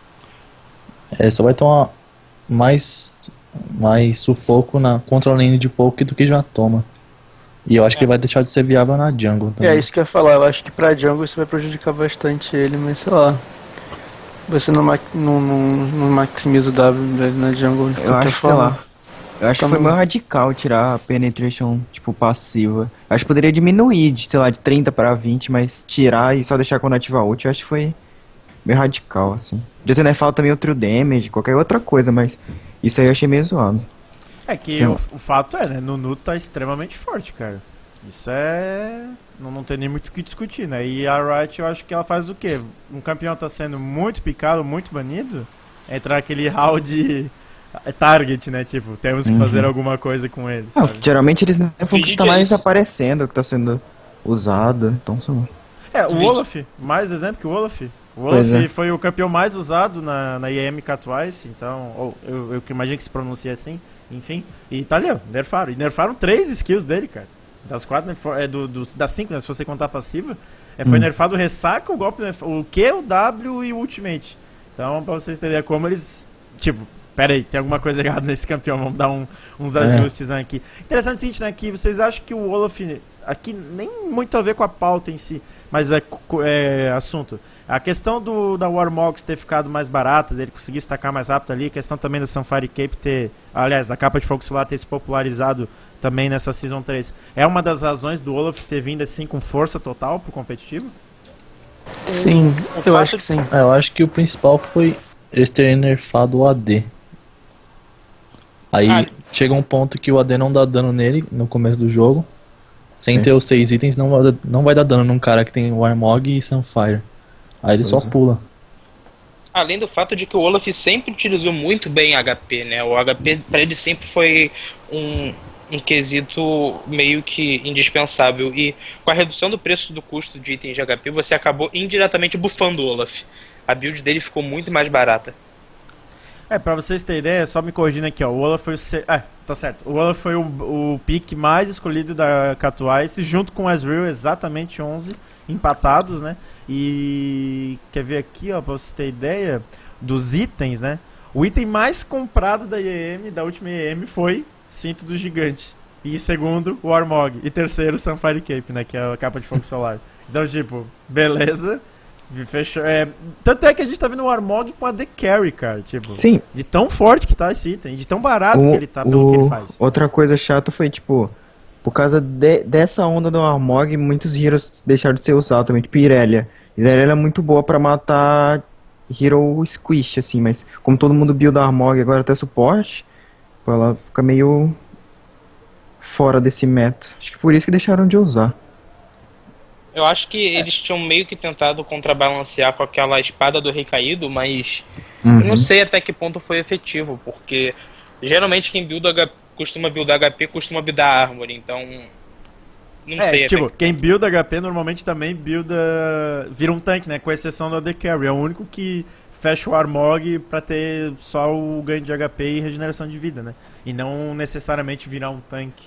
Só vai tomar mais sufoco contra a lane de poke do que já toma. E eu acho que ele vai deixar de ser viável na jungle também. É isso que eu ia falar, eu acho que pra jungle isso vai prejudicar bastante ele, mas sei lá. Você não maximiza o W dele na jungle de Eu qualquer acho que, sei forma. lá. Eu acho que foi meio radical tirar a penetration, tipo, passiva. Eu acho que poderia diminuir de, sei lá, de 30 pra 20, mas tirar e só deixar quando ativar ult, eu acho que foi meio radical, assim. Podia ter nerfado também o true damage, qualquer outra coisa, mas isso aí eu achei meio zoado. É que Tem um- o fato é, né? Nunu tá extremamente forte, cara. Isso é. Não tem nem muito o que discutir, né? E a Riot, eu acho que ela faz o quê? Um campeão tá sendo muito picado, muito banido, entra naquele round target, né? Tipo, temos que fazer alguma coisa com ele, Não, sabe? geralmente eles nerfam o que tá Vídeo mais disso. aparecendo, o que tá sendo usado, então sei lá. O Olaf, mais exemplo que o Olaf. O Pois Olaf é. foi o campeão mais usado na IEM Twice, então, ou eu que imagino que se pronuncia assim, enfim. E tá ali, ó, nerfaram. E nerfaram 3 skills dele, cara. Das 4, das 5, né, se você contar a passiva. Foi nerfado o Ressaca, o golpe, o Q, o W e o Ultimate. Então, pra vocês entenderem como eles, tipo, pera aí, tem alguma coisa errada nesse campeão, vamos dar uns ajustes aqui. Interessante o seguinte, né, que vocês acham que o Olaf, aqui nem muito a ver com a pauta em si, mas é assunto. A questão da Warmogs ter ficado mais barata, dele conseguir estacar mais rápido ali, a questão também da Sunfire Cape ter, aliás, da capa de fogo solar ter se popularizado também nessa Season 3, é uma das razões do Olaf ter vindo assim com força total pro competitivo? Sim, eu acho que sim. Eu acho que o principal foi eles terem nerfado o AD. Aí chega um ponto que o AD não dá dano nele no começo do jogo. Sem ter os 6 itens, não vai dar dano num cara que tem Warmog e Sunfire. Aí ele só pula. Além do fato de que o Olaf sempre utilizou muito bem HP, né? O HP pra ele sempre foi um quesito meio que indispensável. E com a redução do preço do custo de itens de HP, você acabou indiretamente buffando o Olaf. A build dele ficou muito mais barata. Pra vocês terem ideia, só me corrigindo aqui, ó. O Olaf foi tá certo. O Olaf foi o pick mais escolhido da Cat-Twice, junto com o Ezreal, exatamente 11 empatados, né? E quer ver aqui, ó, pra vocês terem ideia dos itens, né? O item mais comprado da IEM, da última IEM, foi Cinto do Gigante. E segundo, o Warmog. E terceiro, Sunfire Cape, né? Que é a capa de fogo solar. Então, tipo, beleza. Fechou. Tanto é que a gente tá vendo o Warmog com a The Carry, cara. Tipo, Sim. de tão forte que tá esse item, de tão barato que ele tá pelo que ele faz. Outra coisa chata foi, tipo, por causa dessa onda do Warmog, muitos heroes deixaram de ser usados também, tipo Irelia. Irelia é muito boa pra matar hero squish, assim, mas como todo mundo build Warmog agora até suporte, pô, ela fica meio fora desse meta. Acho que por isso que deixaram de usar. Eu acho que eles tinham meio que tentado contrabalancear com aquela espada do Rei Caído, mas eu não sei até que ponto foi efetivo, porque geralmente quem costuma buildar HP costuma buildar Armor, então não sei. Tipo, quem builda HP normalmente também vira um tanque, né? Com exceção do The Carry, é o único que fecha o Armog pra ter só o ganho de HP e regeneração de vida, né? E não necessariamente virar um tanque.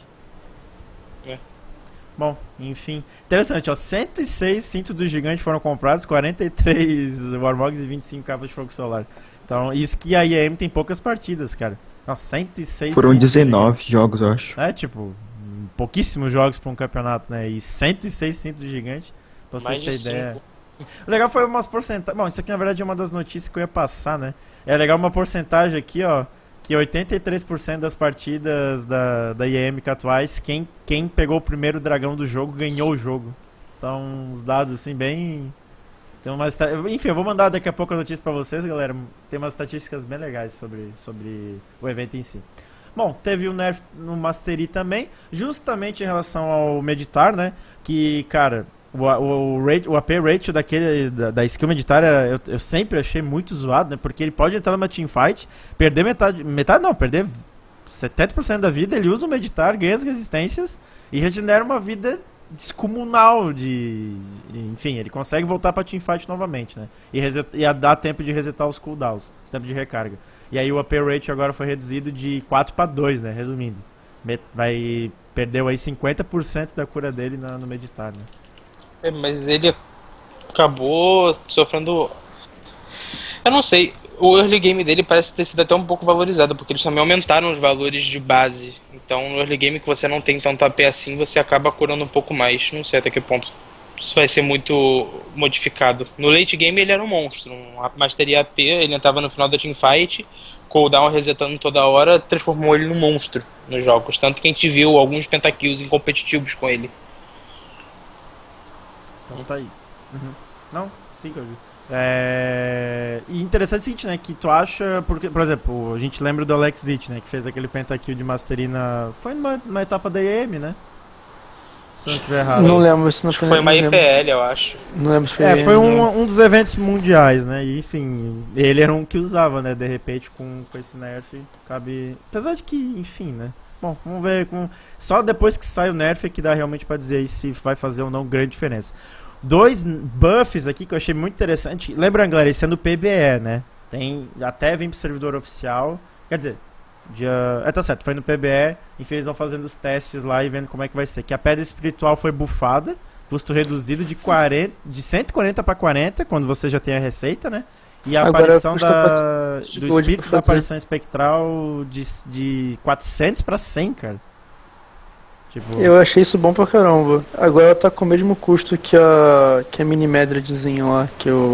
Bom, enfim. Interessante, ó. 106 cintos do gigante foram comprados, 43 Warmogs e 25 capas de fogo solar. Então, isso que a IEM tem poucas partidas, cara. Nossa, 106 Foram 19 jogos, eu acho. Tipo, pouquíssimos jogos pra um campeonato, né? E 106 cintos do gigante, pra vocês terem ideia. O legal foi umas porcentagens. Bom, isso aqui na verdade é uma das notícias que eu ia passar, né? É legal uma porcentagem aqui, ó. Que 83% das partidas da IEM Cat-Twice, quem pegou o primeiro dragão do jogo ganhou o jogo. Então, uns dados assim bem... Enfim, eu vou mandar daqui a pouco a notícia pra vocês, galera. Tem umas estatísticas bem legais sobre o evento em si. Bom, teve o nerf no Mastery também, justamente em relação ao Meditar, né? Que, cara, o AP ratio da skill Meditar eu sempre achei muito zoado, né? Porque ele pode entrar numa teamfight, perder perder 70% da vida, ele usa o Meditar, ganha as resistências e regenera uma vida descomunal enfim, ele consegue voltar pra teamfight novamente, né? E dá tempo de resetar os cooldowns, tempo de recarga. E aí o AP ratio agora foi reduzido de 4 para 2, né? Resumindo. Perdeu aí 50% da cura dele no Meditar, né? Mas ele acabou sofrendo... Eu não sei, o early game dele parece ter sido até um pouco valorizado, porque eles também aumentaram os valores de base. Então no early game que você não tem tanto AP assim, você acaba curando um pouco mais. Não sei até que ponto isso vai ser muito modificado. No late game ele era um monstro, um Mastery AP, ele entrava no final da teamfight, cooldown resetando toda hora, transformou ele num monstro nos jogos. Tanto que a gente viu alguns pentakills em competitivos com ele. Então tá aí. Não, sim que eu vi. E interessante é o seguinte, né, que tu acha, porque, por exemplo, a gente lembra do Alex Zit, né, que fez aquele pentakill de Mastery foi numa etapa da IEM, né? Se eu não estiver errado. Não lembro, se não foi uma IPL, eu acho. Não lembro se foi foi um dos eventos mundiais, né, e enfim, ele era um que usava, né, de repente com esse nerf, cabe... Apesar de que, enfim, né, bom, vamos ver, só depois que sai o nerf é que dá realmente pra dizer aí se vai fazer ou não grande diferença. 2 buffs aqui que eu achei muito interessante. Lembrando, galera, esse é no PBE, né? Tem até vir pro servidor oficial. Quer dizer, tá certo, foi no PBE. Enfim, eles vão fazendo os testes lá e vendo como é que vai ser. Que a pedra espiritual foi buffada, custo reduzido de 140 para 40, quando você já tem a receita, né? E a Agora, aparição custa do 400 de gold espírito pra da fazer. aparição espectral de 400 pra 100, cara. Tipo, Eu achei isso bom pra caramba. Agora ela tá com o mesmo custo que a mini Medredzinho lá,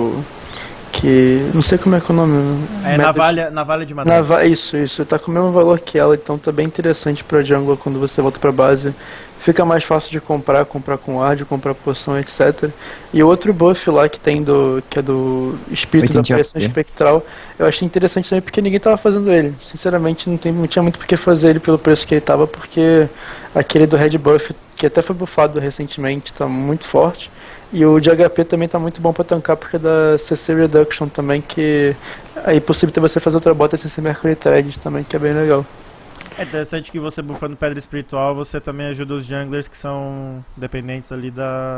que não sei como é que é o nome. é navalha de madeira. Isso, tá com o mesmo valor que ela, então tá bem interessante pra jungle quando você volta pra base. Fica mais fácil de comprar com ward, comprar poção, etc. E o outro buff lá que é do espírito da 80 aparição AP. espectral, eu achei interessante também porque ninguém tava fazendo ele. Sinceramente, não tinha muito por que fazer ele pelo preço que ele tava, porque aquele do red buff, que até foi buffado recentemente, tá muito forte. E o de HP também tá muito bom pra tancar, porque é da CC Reduction também, que aí possibilita você fazer outra bota CC Mercury Thread também, que é bem legal. É interessante que você buffando pedra espiritual, você também ajuda os junglers que são dependentes ali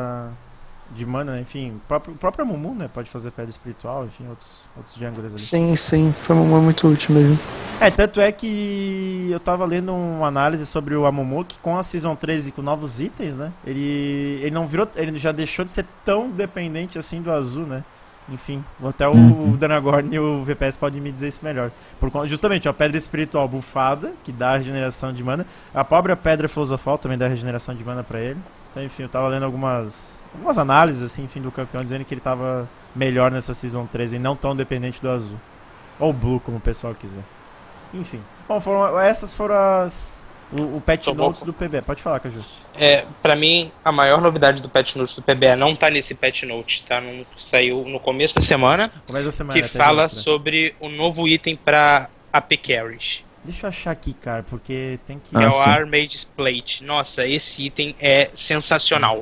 de mana, né? Enfim, o próprio Mumu, né? Pode fazer pedra espiritual, enfim, outros junglers ali. Sim, foi muito útil mesmo. Tanto é que eu tava lendo uma análise sobre o Amumu, que com a Season 13 e com novos itens, né? Ele não virou. Ele já deixou de ser tão dependente assim do azul, né? Enfim, até o Danagorn e o VPS podem me dizer isso melhor. Justamente, a pedra espiritual bufada, que dá regeneração de mana. A própria pedra filosofal também dá regeneração de mana pra ele. Então, enfim, eu tava lendo algumas análises, assim, enfim, do campeão, dizendo que ele tava melhor nessa Season 13 e não tão dependente do azul. Ou blue, como o pessoal quiser. Enfim. Bom, essas foram o patch notes do PB. Pode falar, Caju. Pra mim, a maior novidade do patch notes do PBE não tá nesse patch note, tá? Saiu no começo da semana, Começa a semana. que até fala outra. sobre o novo item pra AP Carries. Deixa eu achar aqui, cara, porque tem que... Que é o sim. Armage's Plate. Nossa, esse item é sensacional.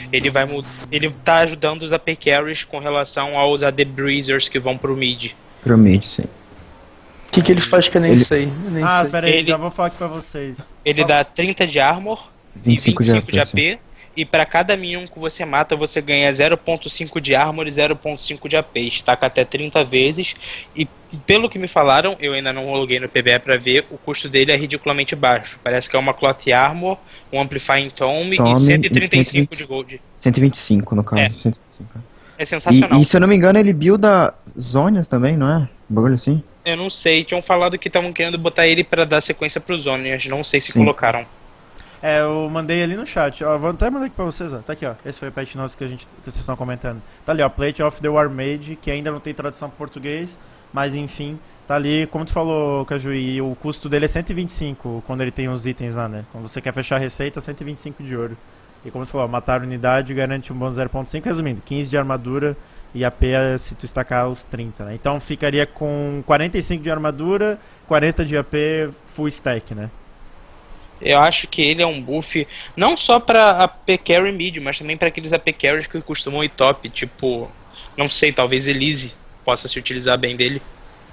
Ele tá ajudando os AP Carries com relação aos AD Breezers que vão pro mid. Pro mid, sim. O que ele faz que eu nem Ele- sei. Eu nem sei. Pera aí, Ele- já vou falar aqui pra vocês. Ele dá 30 de armor e 25 25 de sim. AP. E pra cada minion que você mata, você ganha 0.5 de armor e 0.5 de AP. Estaca até 30 vezes. E pelo que me falaram, eu ainda não loguei no PBE pra ver, o custo dele é ridiculamente baixo. Parece que é uma Cloth Armor, um Amplifying Tome Tome e e 135 de gold. 125 no caso. É. 125. É sensacional. E se eu não me engano, ele builda zonas também, não é? Um bagulho assim? Eu não sei, tinham falado que estavam querendo botar ele pra dar sequência pros Zonias. Não sei se Sim. colocaram. Eu mandei ali no chat, ó, vou até mandar aqui pra vocês, ó. Tá aqui, ó. Esse foi o patch notes que vocês estão comentando. Tá ali, ó, Plate of the War Mage, que ainda não tem tradução para português, mas enfim, tá ali, como tu falou, Cajuí, o custo dele é 125 quando ele tem os itens lá, né? Quando você quer fechar a receita, 125 de ouro. E como tu falou, matar unidade garante um bônus 0.5, resumindo, 15 de armadura e AP se tu estacar os 30, né? Então ficaria com 45 de armadura, 40 de AP full stack, né? Eu acho que ele é um buff não só pra AP Carry mid, mas também pra aqueles AP Carries que costumam ir top, tipo, não sei, talvez Elise possa se utilizar bem dele.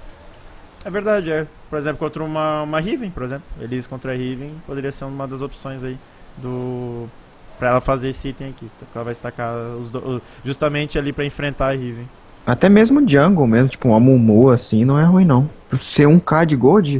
É verdade, é. Por exemplo, contra uma Riven, por exemplo. Elise contra a Riven poderia ser uma das opções aí pra ela fazer esse item aqui. Porque ela vai estacar justamente ali pra enfrentar a Riven. Até mesmo jungle mesmo, tipo um Amumu assim, não é ruim não. Por ser 1k de gold,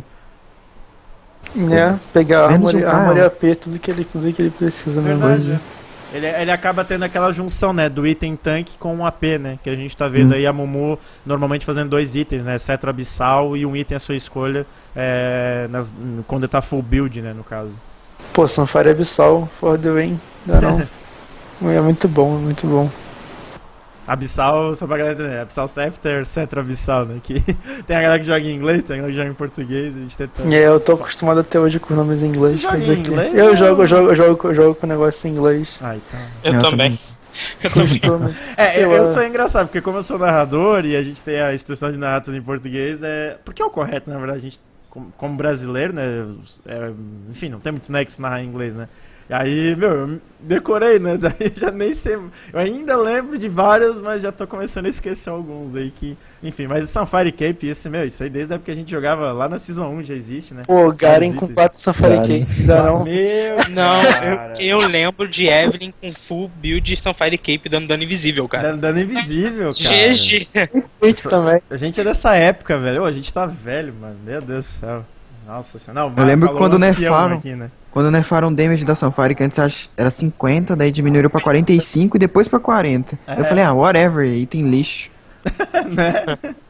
Pegar Menos de um armor e cara. AP, tudo que ele precisa mesmo. Verdade. Ele acaba tendo aquela junção, né, do item tanque com um AP, né, que a gente tá vendo aí a Mumu normalmente fazendo 2 itens, né, Cetro Abissal e um item à sua escolha, quando tá full build, né, no caso. Pô, Sunfire Abyssal, for the win. Não. É muito bom, é muito bom. Abissal, só pra galera entender, Abissal Scepter, Cetro Abissal, né, que tem a galera que joga em inglês, tem a galera que joga em português, a gente tenta... Eu tô acostumado até hoje com nomes em inglês. Você joga quer dizer em que- inglês, Eu ou- jogo com negócio em inglês. Ah, então... Eu também. Eu também. Sei lá. Eu sou engraçado, porque como eu sou narrador e a gente tem a instrução de narrar tudo em português, porque é o correto, na verdade, a gente, como brasileiro, né, enfim, não tem muito nexo narrar em inglês, né, e aí, eu decorei, né, daí já nem sei, eu ainda lembro de vários, mas já tô começando a esquecer alguns aí que, enfim, mas Sunfire Cape, isso aí desde a época que a gente jogava lá na Season 1 já existe, né. Pô, Garen Vários com itens. 4 Sunfire Garen. Cake. Dá não. Meu, Não, cara. eu lembro de Evelyn com full build Sunfire Cape dando dano invisível, cara. Dano invisível, cara. GG. Twitch também. A gente é dessa época, velho. A gente tá velho, mano. Meu Deus do céu. Nossa senhora. Não, Eu lembro falou quando ancião nerfaram. aqui, né? quando nerfaram o damage da Sunfire, que antes era 50, daí diminuíram pra 45 e depois pra 40. Eu falei, whatever, item lixo. Né?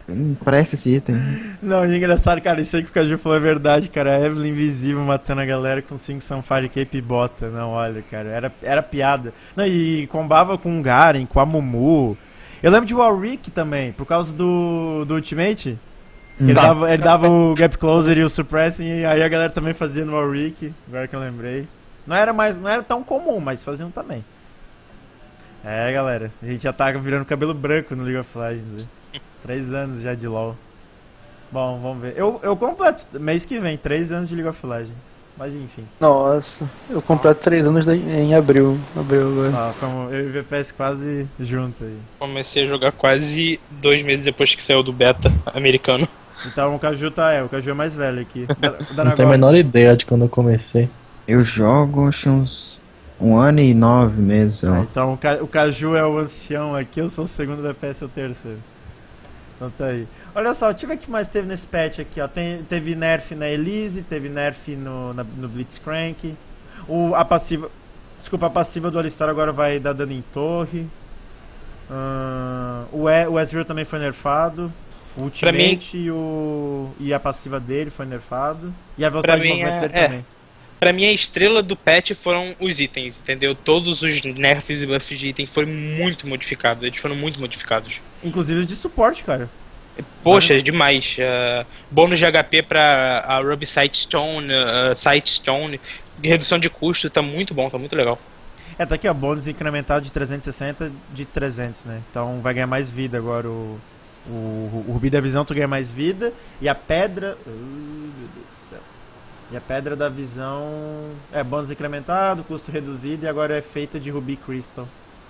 Parece esse item. Não, e engraçado, cara, isso aí que o Caju falou é verdade, cara. A Evelyn invisível matando a galera com 5 Sunfire Cape e bota. Não, olha, cara, era piada. Não, e combava com o Garen, com a Mumu. Eu lembro de Warwick também, por causa do Ultimate. Ele dava o Gap Closer e o Suppressing, e aí a galera também fazia no Warwick, agora que eu lembrei. Não era tão comum, mas faziam também. É, galera, a gente já tá virando cabelo branco no League of Legends. 3 anos já de LoL. Bom, vamos ver. Eu completo mês que vem, 3 anos de League of Legends. Mas enfim. Nossa, eu completo 3 anos em abril. Abril agora. Como eu e o VPS quase junto aí. Comecei a jogar quase 2 meses depois que saiu do beta americano. Então o Caju o Caju é mais velho aqui. Não tenho a menor ideia de quando eu comecei. Eu jogo, acho uns 1 ano e 9 meses. Então o Caju é o ancião aqui, eu sou o segundo, o VPS é o terceiro. Então tá aí. Olha só, deixa eu ver o que mais teve nesse patch aqui, ó. Teve nerf na Elise, teve nerf no Blitzcrank. A passiva do Alistar agora vai dar dano em torre. O Ezreal também foi nerfado. O Ultimate e a passiva dele foi nerfado. E a velocidade de movimento dele também. Pra mim, a estrela do patch foram os itens, entendeu? Todos os nerfs e buffs de item foram muito modificados. Eles foram muito modificados. Inclusive os de suporte, cara. Poxa, demais. Bônus de HP pra a Ruby Sightstone, Sightstone. Redução de custo, tá muito bom, tá muito legal. Tá aqui, ó, bônus incrementado de 360 de 300, né? Então vai ganhar mais vida agora o Rubi da Visão, tu ganha mais vida. E a pedra... meu Deus do céu. E a pedra da visão é bônus incrementado, custo reduzido e agora é feita de Ruby Crystal.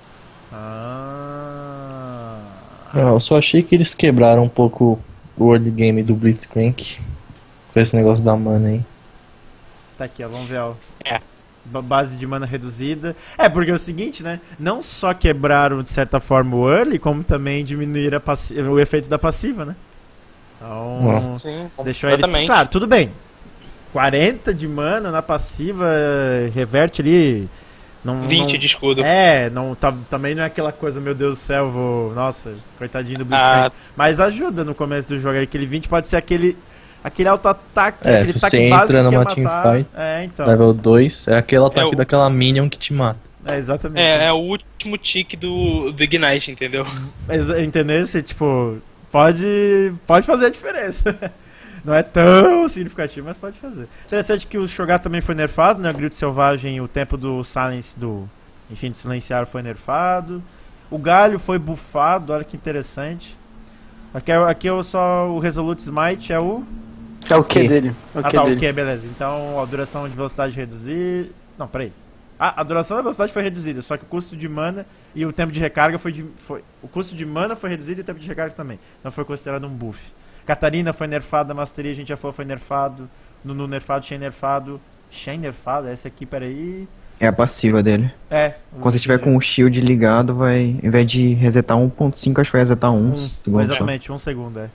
Eu só achei que eles quebraram um pouco o early game do Blitzcrank com esse negócio da mana aí. Tá aqui, ó, vamos ver, ó. Base de mana reduzida. Porque é o seguinte, né? Não só quebraram de certa forma o early, como também diminuíram o efeito da passiva, né? Então, sim, deixou ele... Claro, tudo bem. 40 de mana na passiva reverte ali... 20 de escudo. Também não é aquela coisa, meu Deus do céu, nossa, coitadinho do Blitzcrank. Mas ajuda no começo do jogo. Aquele 20 pode ser aquele auto-ataque, aquele se ataque você básico entra que numa matar. teamfight, Então. level 2, é aquele ataque daquela minion que te mata. Exatamente. É o último tique do Ignite, entendeu? Entendeu? Você, tipo, pode fazer a diferença. Não é tão significativo, mas pode fazer. Interessante que o Shogar também foi nerfado, né? O Grito Selvagem, o tempo do silence, do silenciar foi nerfado. O Galho foi buffado, olha que interessante. Aqui é só o Resolute Smite, é o... É o Q dele. O Q, beleza. Então a duração de velocidade reduzir... Não, peraí. A duração da velocidade foi reduzida, só que o custo de mana e o tempo de recarga o custo de mana foi reduzido e o tempo de recarga também. Então foi considerado um buff. Catarina foi nerfada, Mastery, a gente já falou, foi nerfado. Nunu nerfado, Shen nerfado. Shen nerfado? Essa aqui, peraí... É a passiva dele. Quando você tiver com o shield ligado, vai... Ao invés de resetar 1.5, acho que vai resetar 1 segundo. Exatamente, 1 segundo,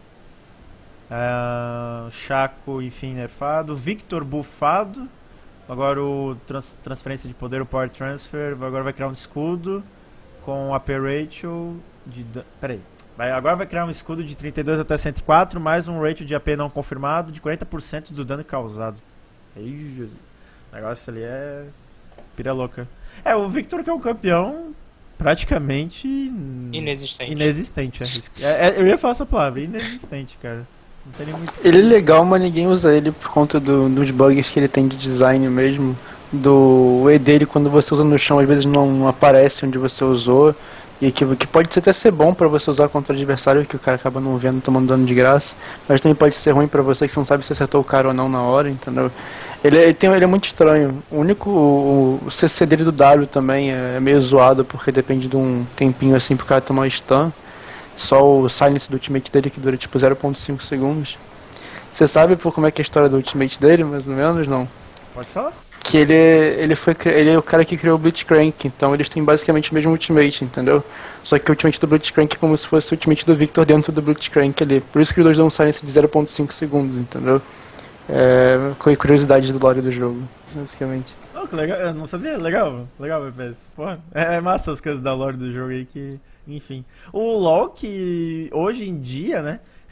Chaco, enfim, nerfado. Victor buffado. Agora o transferência de poder, o Power Transfer. Agora vai criar um escudo com AP Ratio de... Peraí. Agora vai criar um escudo de 32 até 104, mais um ratio de AP não confirmado de 40% do dano causado. Ei, Jesus. O negócio ali é... pira louca. O Victor que é um campeão praticamente... Inexistente. Eu ia falar essa palavra, inexistente, cara. Não tem nem muito... Ele é legal, mas ninguém usa ele por conta dos bugs que ele tem de design mesmo. Do E dele, quando você usa no chão, às vezes não aparece onde você usou. E que pode até ser bom pra você usar contra o adversário, que o cara acaba não vendo, tomando dano de graça. Mas também pode ser ruim pra você, que você não sabe se acertou o cara ou não na hora, entendeu? Ele é muito estranho. O CC dele do W também é meio zoado, porque depende de um tempinho assim pro cara tomar stun. Só o silence do ultimate dele que dura tipo 0.5 segundos. Você sabe como é que é a história do ultimate dele, mais ou menos, não? Pode falar. Que ele é o cara que criou o Blitzcrank, então eles têm basicamente o mesmo ultimate, entendeu? Só que o ultimate do Blitzcrank é como se fosse o ultimate do Victor dentro do Blitzcrank ali. Por isso que os dois dão um silence de 0.5 segundos, entendeu? Com curiosidade do lore do jogo, basicamente. Que legal, eu não sabia, legal, VPS. Porra, é massa as coisas da lore do jogo aí que... Enfim. O LoL que hoje em dia, né?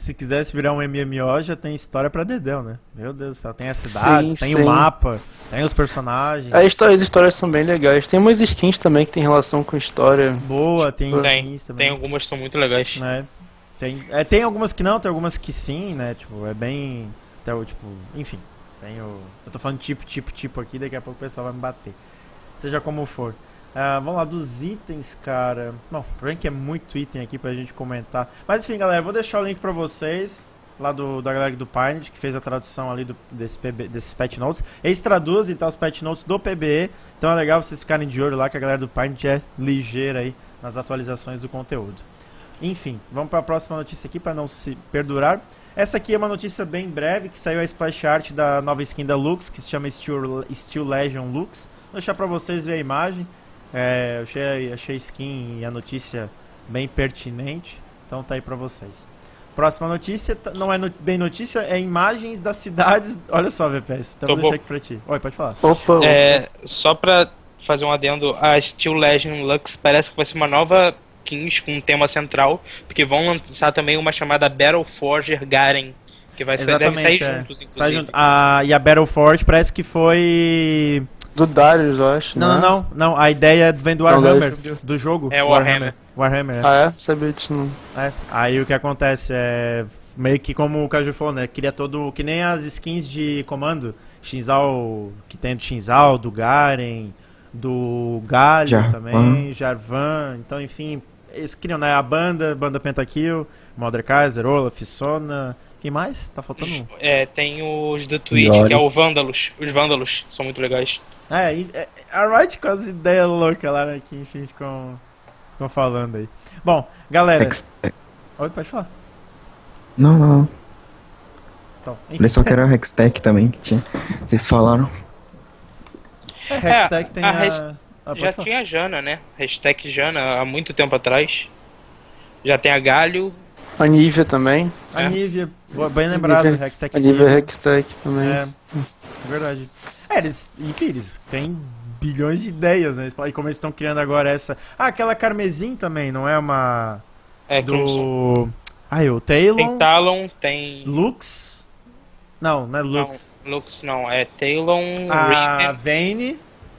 se quisesse virar um MMO, já tem história pra dedéu, né? Meu Deus do céu, tem as cidades, Sim, tem sim. o mapa, tem os personagens. As histórias são bem legais. Tem umas skins também que tem relação com história. Boa, tem Tem, skins também. tem algumas que são muito legais. Né? Tem algumas que não, tem algumas que sim, né? Tipo, é bem. Até o tipo. Enfim. Eu tô falando tipo aqui, daqui a pouco o pessoal vai me bater. Seja como for. Vamos lá, dos itens, cara. Bom, o problema é que é muito item aqui pra gente comentar. Mas enfim, galera, eu vou deixar o link pra vocês. Lá da galera do Pinet, que fez a tradução ali desses patch notes. Eles traduzem os patch notes do PBE. Então é legal vocês ficarem de olho lá, que a galera do Pinet é ligeira aí nas atualizações do conteúdo. Enfim, vamos para a próxima notícia aqui para não se perdurar. Essa aqui é uma notícia bem breve, que saiu a splash art da nova skin da Lux, que se chama Steel Legion Lux. Vou deixar para vocês ver a imagem. Eu achei a skin e a notícia bem pertinente, então tá aí para vocês. Próxima notícia, não é bem notícia, é imagens das cidades. Olha só, VPS, então vou deixar aqui pra ti. Oi, pode falar. Opa, Só pra fazer um adendo, a Steel Legion Lux parece que vai ser uma nova skins com um tema central, porque vão lançar também uma chamada Battle Forger Garen, que deve sair juntos, inclusive. E a Battle Forge parece que foi... do Darius, eu acho. Não, a ideia vem do Warhammer, do jogo. É o Warhammer. Warhammer. Ah, é? Sabia disso não. Aí o que acontece é meio que como o Caju falou, né? Cria todo, que nem as skins de comando, Shinzal, que tem do Shinzal, do Garen, do Galho Jarvan. também, Jarvan, então enfim, eles criam, né? A banda Pentakill, Mordekaiser, Olaf, Sona, quem mais? Tá faltando um. Tem os do Twitch, Yori. que é o Vândalos. Os Vândalos são muito legais. A Riot com as ideias loucas lá, né? Que enfim ficam falando aí. Bom, galera. Oi, pode falar. Não. Então, Eu só quero a Hextech também, que tinha. Vocês falaram. Hextech tem Já tinha a Jana, né? Hashtag Jana há muito tempo atrás. Já tem a Galho. A Nivea também. A Nivea, bem lembrado, Nivea. Hextech A Nivea Hextech também. É verdade. Eles têm bilhões de ideias, né? E como eles estão criando agora essa... aquela Carmesim também, não é uma... Crimson. O Talon... Tem Talon, tem... Lux... Não é Lux. Não, Lux não, é Talon, A Riven. Vayne...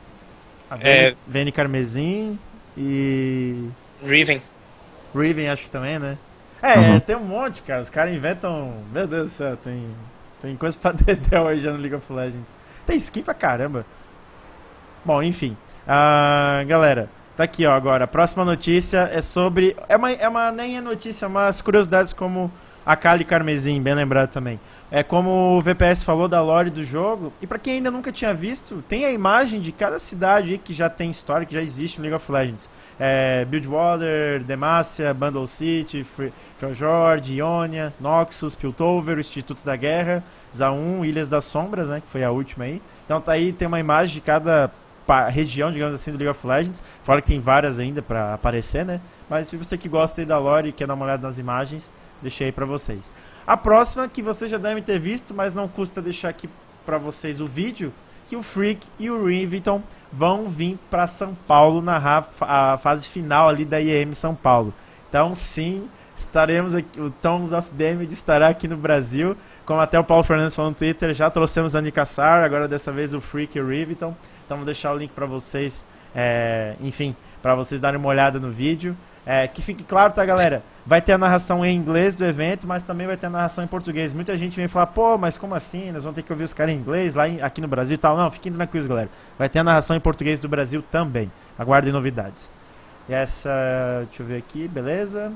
Vayne Carmesim e... Riven. Riven acho que também, né? Tem um monte, cara. Os caras inventam... Meu Deus do céu, tem coisa pra dedéu aí já no League of Legends. Tem skin pra caramba. Bom, enfim. Galera, tá aqui, ó, agora. A próxima notícia é sobre... nem é notícia, mas curiosidades como a Kali Carmesim, bem lembrado também. É como o VPS falou da lore do jogo. E pra quem ainda nunca tinha visto, tem a imagem de cada cidade aí que já tem história, que já existe no League of Legends. Bilgewater, Demacia, Bundle City, Fjord, Ionia, Noxus, Piltover, o Instituto da Guerra, Zaun, Ilhas das Sombras, né, que foi a última aí. Então tá aí, tem uma imagem de cada região, digamos assim, do League of Legends. Fora que tem várias ainda pra aparecer, né? Mas se você que gosta aí da lore e quer dar uma olhada nas imagens, deixei aí pra vocês. A próxima, que vocês já devem ter visto, mas não custa deixar aqui pra vocês o vídeo, que o Freak e o Rivington vão vir pra São Paulo narrar a fase final ali da IEM São Paulo. Então sim, estaremos aqui, o Tons of Damage estará aqui no Brasil, como até o Paulo Fernandes falou no Twitter, já trouxemos a Nikassar, agora dessa vez o Freak e o Rivington. Então vou deixar o link pra vocês, enfim, pra vocês darem uma olhada no vídeo. Que fique claro, tá, galera? Vai ter a narração em inglês do evento, mas também vai ter a narração em português. Muita gente vem falar, pô, mas como assim? Nós vamos ter que ouvir os caras em inglês aqui no Brasil e tal. Não, fiquem tranquilos, galera. Vai ter a narração em português do Brasil também. Aguardem novidades. E essa, deixa eu ver aqui, beleza?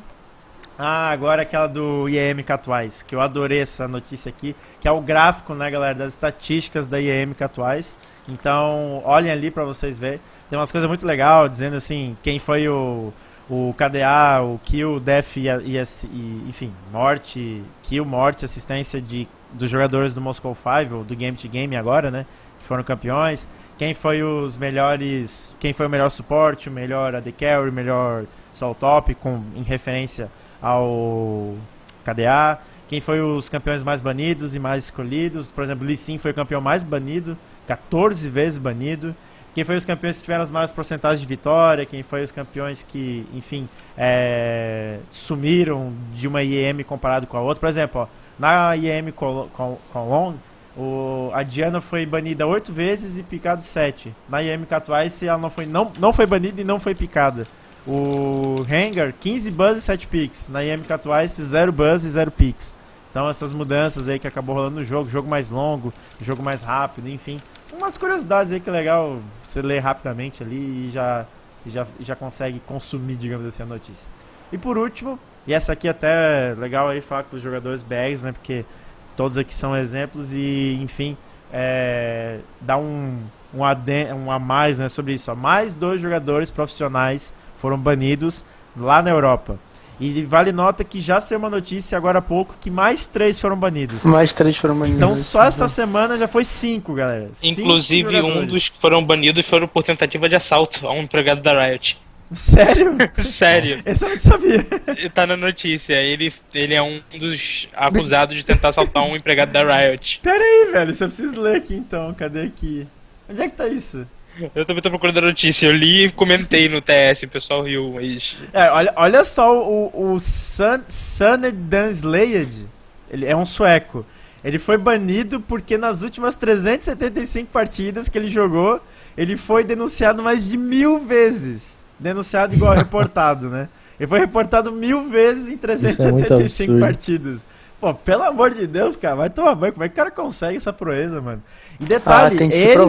Agora aquela do IEM Catuais, que eu adorei essa notícia aqui, que é o gráfico, né, galera, das estatísticas da IEM Catuais. Então, olhem ali pra vocês verem. Tem umas coisas muito legais, dizendo assim, quem foi o KDA, o Kill, Death enfim, morte, Kill, morte, assistência dos jogadores do Moscow 5, ou do Game to Game agora, né, que foram campeões. Quem foi o melhor suporte, o melhor AD Carry, o melhor Soul Top, em referência ao KDA. Quem foi os campeões mais banidos e mais escolhidos. Por exemplo, Lee Sin foi o campeão mais banido, 14 vezes banido. quem foi os campeões que tiveram as maiores porcentagens de vitória, quem foi os campeões que, enfim, sumiram de uma IEM comparado com a outra. Por exemplo, ó, na IEM Cologne, a Diana foi banida 8 vezes e picado 7. Na IEM Katowice ela não foi banida e não foi picada. O Rengar, 15 buzz e 7 picks. Na IEM Katowice, 0 buzz e 0 picks. Então essas mudanças aí que acabou rolando no jogo mais longo, jogo mais rápido, enfim. Umas curiosidades aí que é legal você ler rapidamente ali e já consegue consumir, digamos assim, a notícia. E por último, e essa aqui até é legal aí falar com os jogadores BRs, né, porque todos aqui são exemplos e, enfim, dá um a mais, né, sobre isso. Ó. Mais 2 jogadores profissionais foram banidos lá na Europa. E vale nota que já saiu uma notícia agora há pouco que mais 3 foram banidos. Mais 3 foram banidos. Então só essa semana já foi 5, galera. Inclusive, um dos que foram banidos foram por tentativa de assalto a um empregado da Riot. Sério? Sério. Esse eu não sabia. Tá na notícia. Ele é um dos acusados de tentar assaltar um empregado da Riot. Pera aí, velho. Você precisa ler aqui então. Cadê aqui? Onde é que tá isso? Eu também tô procurando a notícia. Eu li e comentei no TS, o pessoal riu, mas... olha só o Sunnedan Slayed. Ele é um sueco. Ele foi banido porque nas últimas 375 partidas que ele jogou, ele foi denunciado mais de 1000 vezes. Denunciado igual reportado, né? Ele foi reportado 1000 vezes em 375 partidas. Pô, pelo amor de Deus, cara, vai tomar banho. Como é que o cara consegue essa proeza, mano? E detalhe,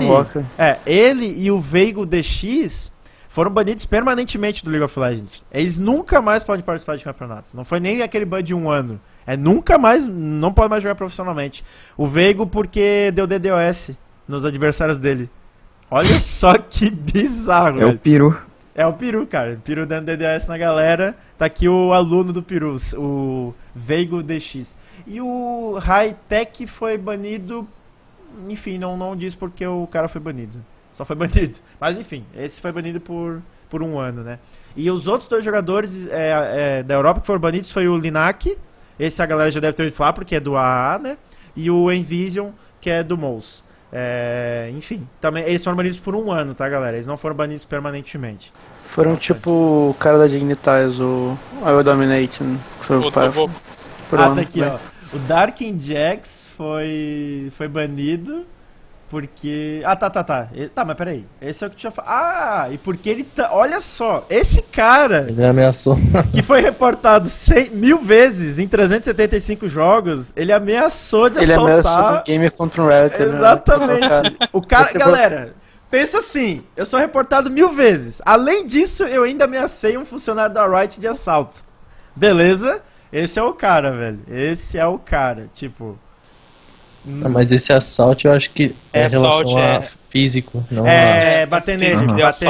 ele e o Veigo DX foram banidos permanentemente do League of Legends. Eles nunca mais podem participar de campeonatos. Não foi nem aquele ban de 1 ano. Nunca mais, não pode mais jogar profissionalmente. O Veigo porque deu DDoS nos adversários dele. Olha só que bizarro, o Peru. É o Peru, cara. O Peru dando DDoS na galera. Tá aqui o aluno do Peru, o Veigo DX. E o Hightech foi banido. Enfim, não diz porque o cara foi banido. Só foi banido. Mas enfim, esse foi banido por 1 ano, né? E os outros 2 jogadores da Europa que foram banidos foi o Linak. Esse a galera já deve ter ouvido falar porque é do AA, né? E o Envision, que é do MOUS. Enfim, também, eles foram banidos por 1 ano, tá, galera? Eles não foram banidos permanentemente. Foram tipo o cara da Dignitas, o I Will Dominate. Tá aqui, ó. O Darkin Jax foi banido porque... tá. Tá, mas peraí. Esse é o que tinha falado. E porque ele tá... Olha só, esse cara... Ele ameaçou. Que foi reportado 1000 vezes em 375 jogos, ele ameaçou de assaltar... Ele ameaçou no game contra o Riot. Exatamente. Né? O cara... Galera... Pensa assim, eu sou reportado 1000 vezes. Além disso, eu ainda ameacei um funcionário da Riot de assalto. Beleza? Esse é o cara, velho. Esse é o cara, tipo... Mas esse assalto eu acho que é relação a físico, não bater nele,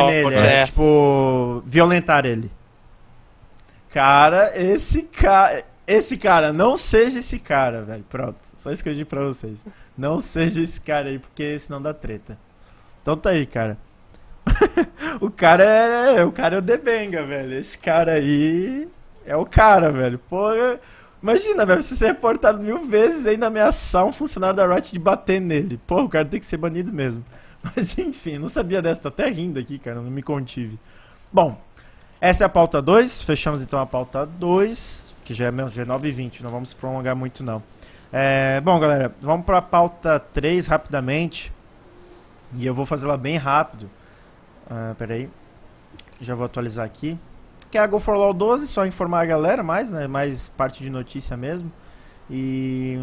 tipo, violentar ele. Cara, esse cara, não seja esse cara, velho. Pronto, só isso que eu digo pra vocês. Não seja esse cara aí, porque senão dá treta. Então tá aí, cara. o cara é o Debenga, velho. Esse cara aí é o cara, velho. Porra, imagina, velho, você ser reportado 1000 vezes e ainda ameaçar um funcionário da Riot de bater nele. Porra, o cara tem que ser banido mesmo. Mas enfim, não sabia dessa, tô até rindo aqui, cara, não me contive. Bom, essa é a pauta 2, fechamos então a pauta 2, que já é 9h20, não vamos se prolongar muito não. Bom, galera, vamos pra pauta 3 rapidamente. E eu vou fazer ela bem rápido. Peraí. Já vou atualizar aqui. Que é a Go for LOL 12, só informar a galera mais, né? Mais parte de notícia mesmo. E...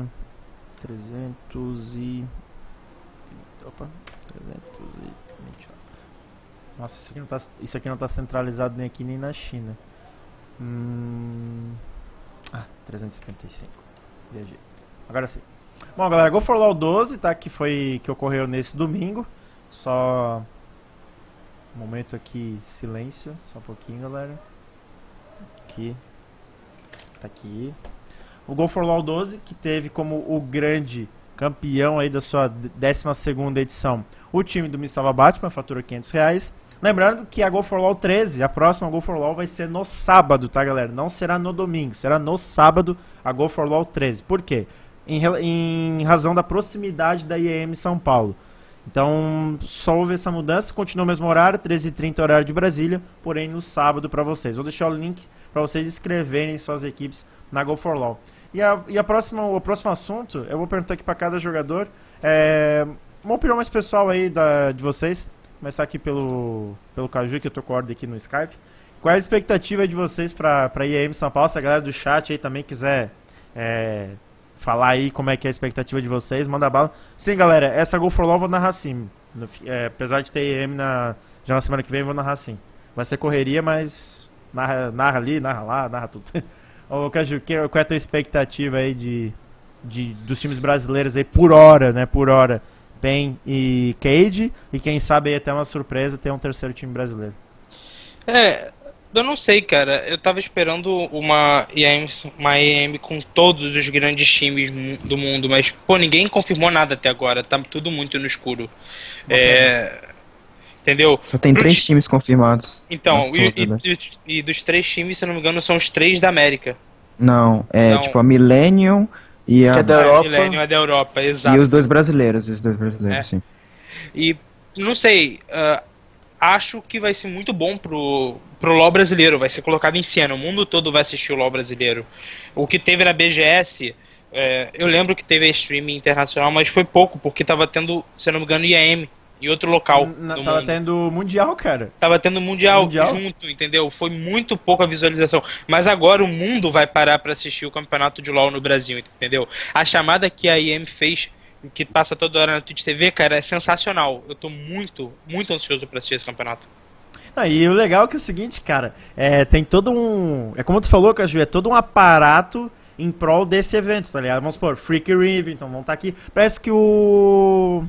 320... Opa. 320... Nossa, isso aqui não tá centralizado nem aqui nem na China. 375. Viajei. Agora sim. Bom, galera, Go for LOL 12, tá? Que ocorreu nesse domingo. Só um momento aqui, silêncio. Só um pouquinho, galera. Aqui. Tá aqui. O Go for LOL 12, que teve como o grande campeão aí da sua 12ª edição o time do Me Salva Batman, fatura R$500. Lembrando que a Go for LOL 13, a próxima Go for LOL vai ser no sábado, tá, galera? Não será no domingo, será no sábado a Go for LOL 13. Por quê? Em razão da proximidade da IEM São Paulo. Então, só houve essa mudança, continua o mesmo horário, 13h30 horário de Brasília, porém no sábado para vocês. Vou deixar o link para vocês escreverem suas equipes na Go4LAW. E o próximo assunto, eu vou perguntar aqui para cada jogador, uma opinião mais pessoal aí de vocês. Vou começar aqui pelo Caju, que eu tô com a ordem aqui no Skype. Qual é a expectativa de vocês para IEM São Paulo? Se a galera do chat aí também quiser falar aí como é que é a expectativa de vocês, manda bala. Sim, galera, essa Go4LAW eu vou narrar sim. Apesar de ter IEM já na semana que vem, eu vou narrar sim. Vai ser correria, mas narra ali, narra lá, narra tudo. Ô, Caju, qual é a tua expectativa aí dos times brasileiros aí por hora, né? Por hora, PEN e Cade, e quem sabe aí até uma surpresa ter um terceiro time brasileiro. Eu não sei, cara. Eu tava esperando uma IEM com todos os grandes times do mundo, mas, pô, ninguém confirmou nada até agora. Tá tudo muito no escuro. Entendeu? Só tem 3 times confirmados. Então, e dos 3 times, se eu não me engano, são os 3 da América. Não, Não. tipo a Millennium e a... Que é da Europa. Millennium é da Europa, exato. E os dois brasileiros, sim. E, não sei, acho que vai ser muito bom pro LoL brasileiro, vai ser colocado em cena, o mundo todo vai assistir o LoL brasileiro. O que teve na BGS, eu lembro que teve streaming internacional, mas foi pouco, porque tava tendo, se eu não me engano, IEM em outro local do Tava mundo. tendo Mundial, cara. Tava tendo mundial junto, entendeu? Foi muito pouca visualização. Mas agora o mundo vai parar pra assistir o campeonato de LoL no Brasil, entendeu? A chamada que a IEM fez, que passa toda hora na Twitch TV, cara, é sensacional. Eu tô muito, muito ansioso pra assistir esse campeonato. E o legal é que é o seguinte, cara, tem todo um... como tu falou, Caju, é todo um aparato em prol desse evento, tá ligado? Vamos supor, Freak Rivington vão estar aqui. Parece que o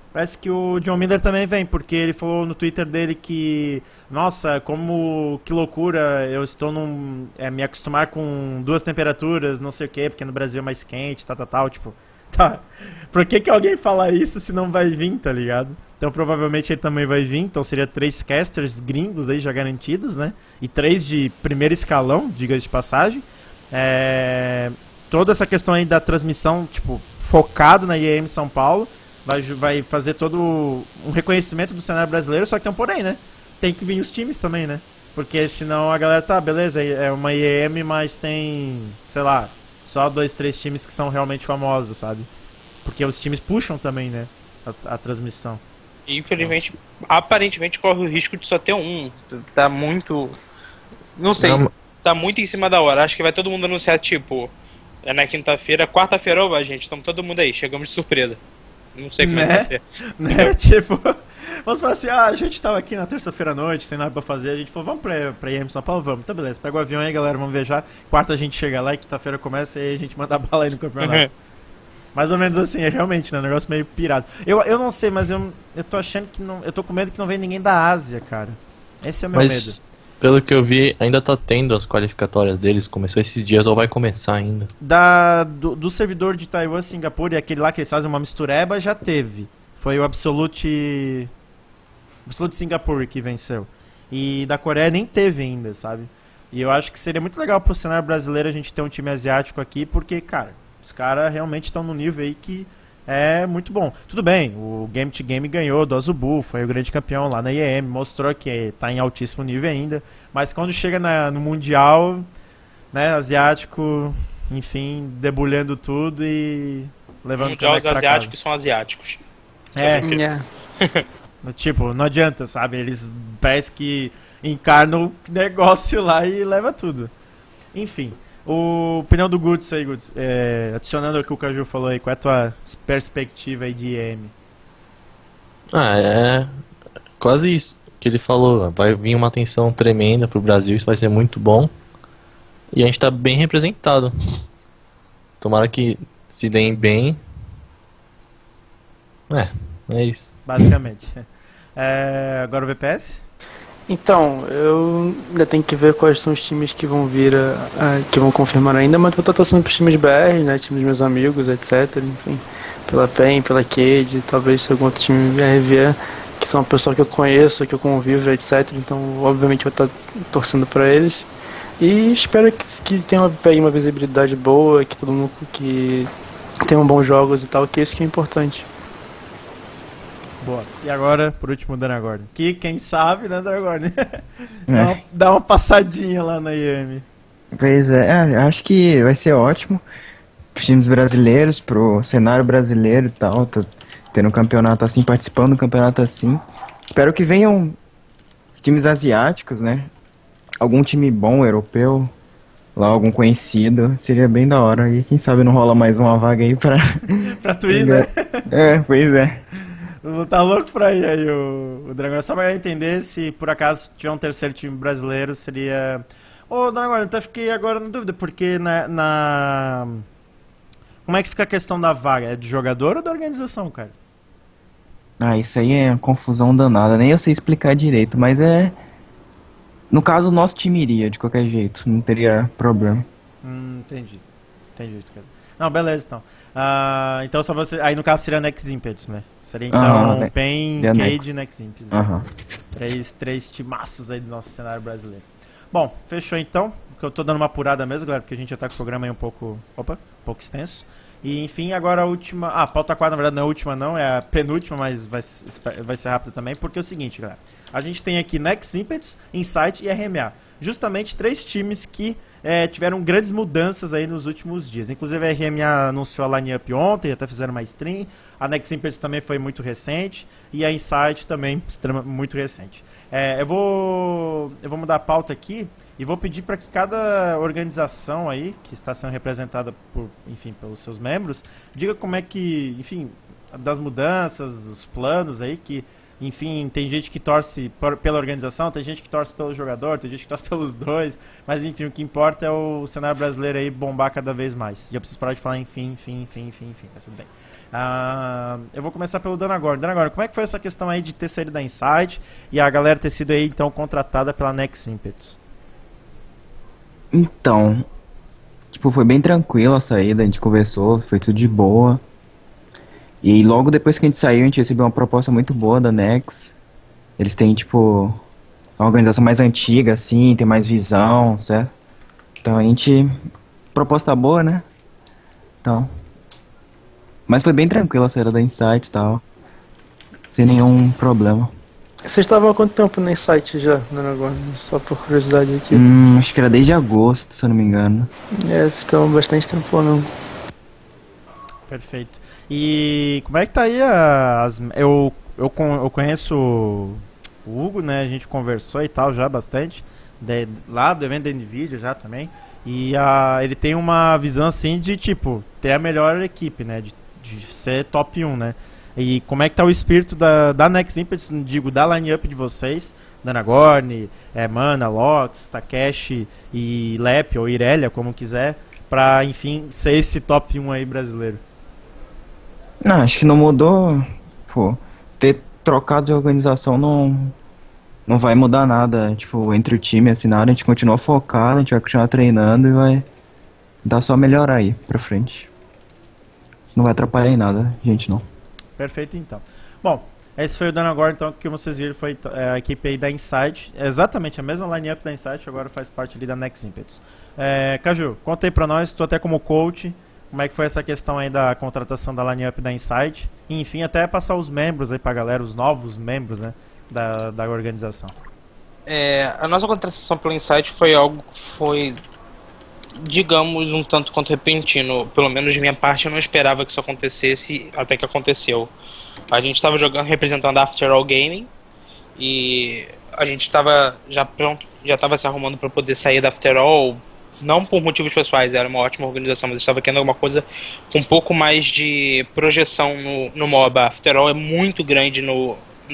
John Miller também vem, porque ele falou no Twitter dele que, nossa, que loucura, eu estou me acostumar com 2 temperaturas, não sei o que, porque no Brasil é mais quente, tal, tipo, tá, por que alguém fala isso se não vai vir, tá ligado? Então provavelmente ele também vai vir, então seria 3 casters gringos aí já garantidos, né, e 3 de primeiro escalão, diga-se de passagem. Toda essa questão aí da transmissão, tipo, focado na IEM São Paulo, vai fazer todo um reconhecimento do cenário brasileiro, só que tem um porém, né? Tem que vir os times também, né? Porque senão a galera beleza, é uma IEM, mas tem, sei lá, só 2, 3 times que são realmente famosos, sabe? Porque os times puxam também, né? A transmissão. E, infelizmente, aparentemente corre o risco de só ter um. Tá muito... Não sei, tá muito em cima da hora. Acho que vai todo mundo anunciar, tipo, na quinta-feira, quarta-feira, gente, estamos todo mundo aí, chegamos de surpresa. Não sei como vai ser. Né? Tipo, vamos falar assim, a gente tava aqui na terça-feira à noite, sem nada pra fazer, a gente falou, vamos pra IEM São Paulo? Vamos, tá beleza, pega o avião aí, galera, vamos viajar. Quarta a gente chega lá e quinta-feira começa e aí a gente manda bala aí no campeonato. Mais ou menos assim, realmente, né, um negócio meio pirado. Eu não sei, mas eu tô achando que não, eu tô com medo que não vem ninguém da Ásia, cara. Esse é o meu medo. Pelo que eu vi, ainda tá tendo as qualificatórias deles, começou esses dias ou vai começar ainda. Do servidor de Taiwan, Singapura e aquele lá que eles fazem uma mistureba, já teve. Foi o Absolute Singapore que venceu. E da Coreia nem teve ainda, sabe? E eu acho que seria muito legal pro cenário brasileiro a gente ter um time asiático aqui, porque, cara, os caras realmente estão no nível aí que é muito bom. Tudo bem, o Game to Game ganhou do Azubu, foi o grande campeão lá na IEM, mostrou que tá em altíssimo nível ainda, mas quando chega no Mundial, né, asiático, enfim, debulhando tudo e levando mundial, os pra asiáticos casa. são asiáticos. Tipo, não adianta, sabe? Eles parece que encarnam o negócio lá e leva tudo. Enfim, o opinião do Guts aí, Guts. Adicionando ao que o Caju falou aí, qual é a tua perspectiva aí de IEM? É quase isso que ele falou. Vai vir uma atenção tremenda pro Brasil, isso vai ser muito bom. E a gente tá bem representado. Tomara que se deem bem. É isso. Basicamente. Agora o VPS? Então, eu ainda tenho que ver quais são os times que vão vir, que vão confirmar ainda, mas vou estar torcendo pros times BR, né, times dos meus amigos, etc, enfim, pela PEN, pela Cade, talvez algum outro time BR vier, que são uma pessoa que eu conheço, que eu convivo, etc, então obviamente vou estar torcendo pra eles, e espero que pegue uma visibilidade boa, que todo mundo que tenham bons jogos e tal, que isso que é importante. Boa. E agora, por último, o Danagorn. Que, quem sabe, né, Danagorn? Dá uma passadinha lá na IEM. Pois é, acho que vai ser ótimo pros times brasileiros, pro cenário brasileiro e tal, tendo um campeonato assim, participando de um campeonato assim. Espero que venham os times asiáticos, né? Algum time bom, europeu, lá algum conhecido, seria bem da hora. E quem sabe não rola mais uma vaga aí pra... Pra tu ir, né? Pois é. Tá louco pra ir aí o Dragão. Só pra entender se por acaso tiver um terceiro time brasileiro, seria... Ô, Dragão, eu até fiquei agora na dúvida, porque como é que fica a questão da vaga? É de jogador ou da organização, cara? Ah, isso aí é uma confusão danada, nem eu sei explicar direito, mas é... No caso, o nosso time iria, de qualquer jeito, não teria problema. Entendi. Entendi, cara. Não, beleza, então. Então só você... Aí no caso seria Nex Impetus, né? Seria então PEN, Cade e Nex Impetus. Aham. Três timaços aí do nosso cenário brasileiro. Bom, fechou então. Porque eu tô dando uma apurada mesmo, galera, porque a gente já tá com o programa aí um pouco extenso. E enfim, agora a última... pauta 4, na verdade não é a última não, é a penúltima, mas vai ser rápida também, porque é o seguinte, galera. A gente tem aqui Nex Impetus, Insight e RMA. Justamente 3 times que tiveram grandes mudanças aí nos últimos dias. Inclusive a RMA anunciou a line-up ontem, até fizeram uma stream. A Nex Impetus também foi muito recente. E a Insight também muito recente. Eu vou mudar a pauta aqui e vou pedir para que cada organização aí, que está sendo representada pelos seus membros, diga como é que, enfim, das mudanças, os planos aí que... Enfim, tem gente que torce pela organização, tem gente que torce pelo jogador, tem gente que torce pelos dois, mas enfim, o que importa é o cenário brasileiro aí bombar cada vez mais. E eu preciso parar de falar enfim, mas tudo bem. Eu vou começar pelo Danagorn. Danagorn, como é que foi essa questão aí de ter saído da Insight e a galera ter sido aí então contratada pela Nex Impetus? Então, foi bem tranquilo a saída, a gente conversou, foi tudo de boa. E logo depois que a gente saiu, a gente recebeu uma proposta muito boa da Nex. Eles têm, uma organização mais antiga, assim, tem mais visão, certo? Então a gente... Proposta boa, né? Então... Mas foi bem tranquilo a saída da Insight e tal. Sem nenhum problema. Vocês estavam há quanto tempo na Insight já, agora? Só por curiosidade aqui. Acho que era desde agosto, se eu não me engano. Vocês estão bastante tempo, não? Perfeito. E como é que tá aí eu conheço o Hugo, né? A gente conversou e tal já bastante. Lá do evento da NVIDIA já também. E ele tem uma visão assim de, ter a melhor equipe, né? De ser top 1, né? E como é que tá o espírito da Nex Impetus, digo, da line-up de vocês, Danagorn, Mana, Lox, Takeshi e Lep, ou Irelia, como quiser, pra, enfim, ser esse top 1 aí brasileiro? Não, acho que não mudou. Ter trocado de organização não vai mudar nada. Entre o time e assinado, a gente continua focado, a gente vai continuar treinando e vai dar só melhorar aí pra frente. Não vai atrapalhar em nada, gente, não. Perfeito, então. Bom, esse foi o Danagorn, então, que vocês viram, foi a equipe aí da Insight. É exatamente a mesma line-up da Insight, agora faz parte ali da Nex Impetus. Caju, conta aí pra nós, tu até como coach... Como é que foi essa questão aí da contratação da line-up da Insight? E, enfim, até passar os membros aí pra galera, os novos membros, né, da organização. A nossa contratação pela Insight foi, digamos, um tanto quanto repentino. Pelo menos de minha parte, eu não esperava que isso acontecesse, até que aconteceu. A gente estava representando a After All Gaming e a gente estava já estava se arrumando para poder sair da After All. Não por motivos pessoais, era uma ótima organização, mas eu estava querendo alguma coisa com um pouco mais de projeção no MOBA. After All é muito grande no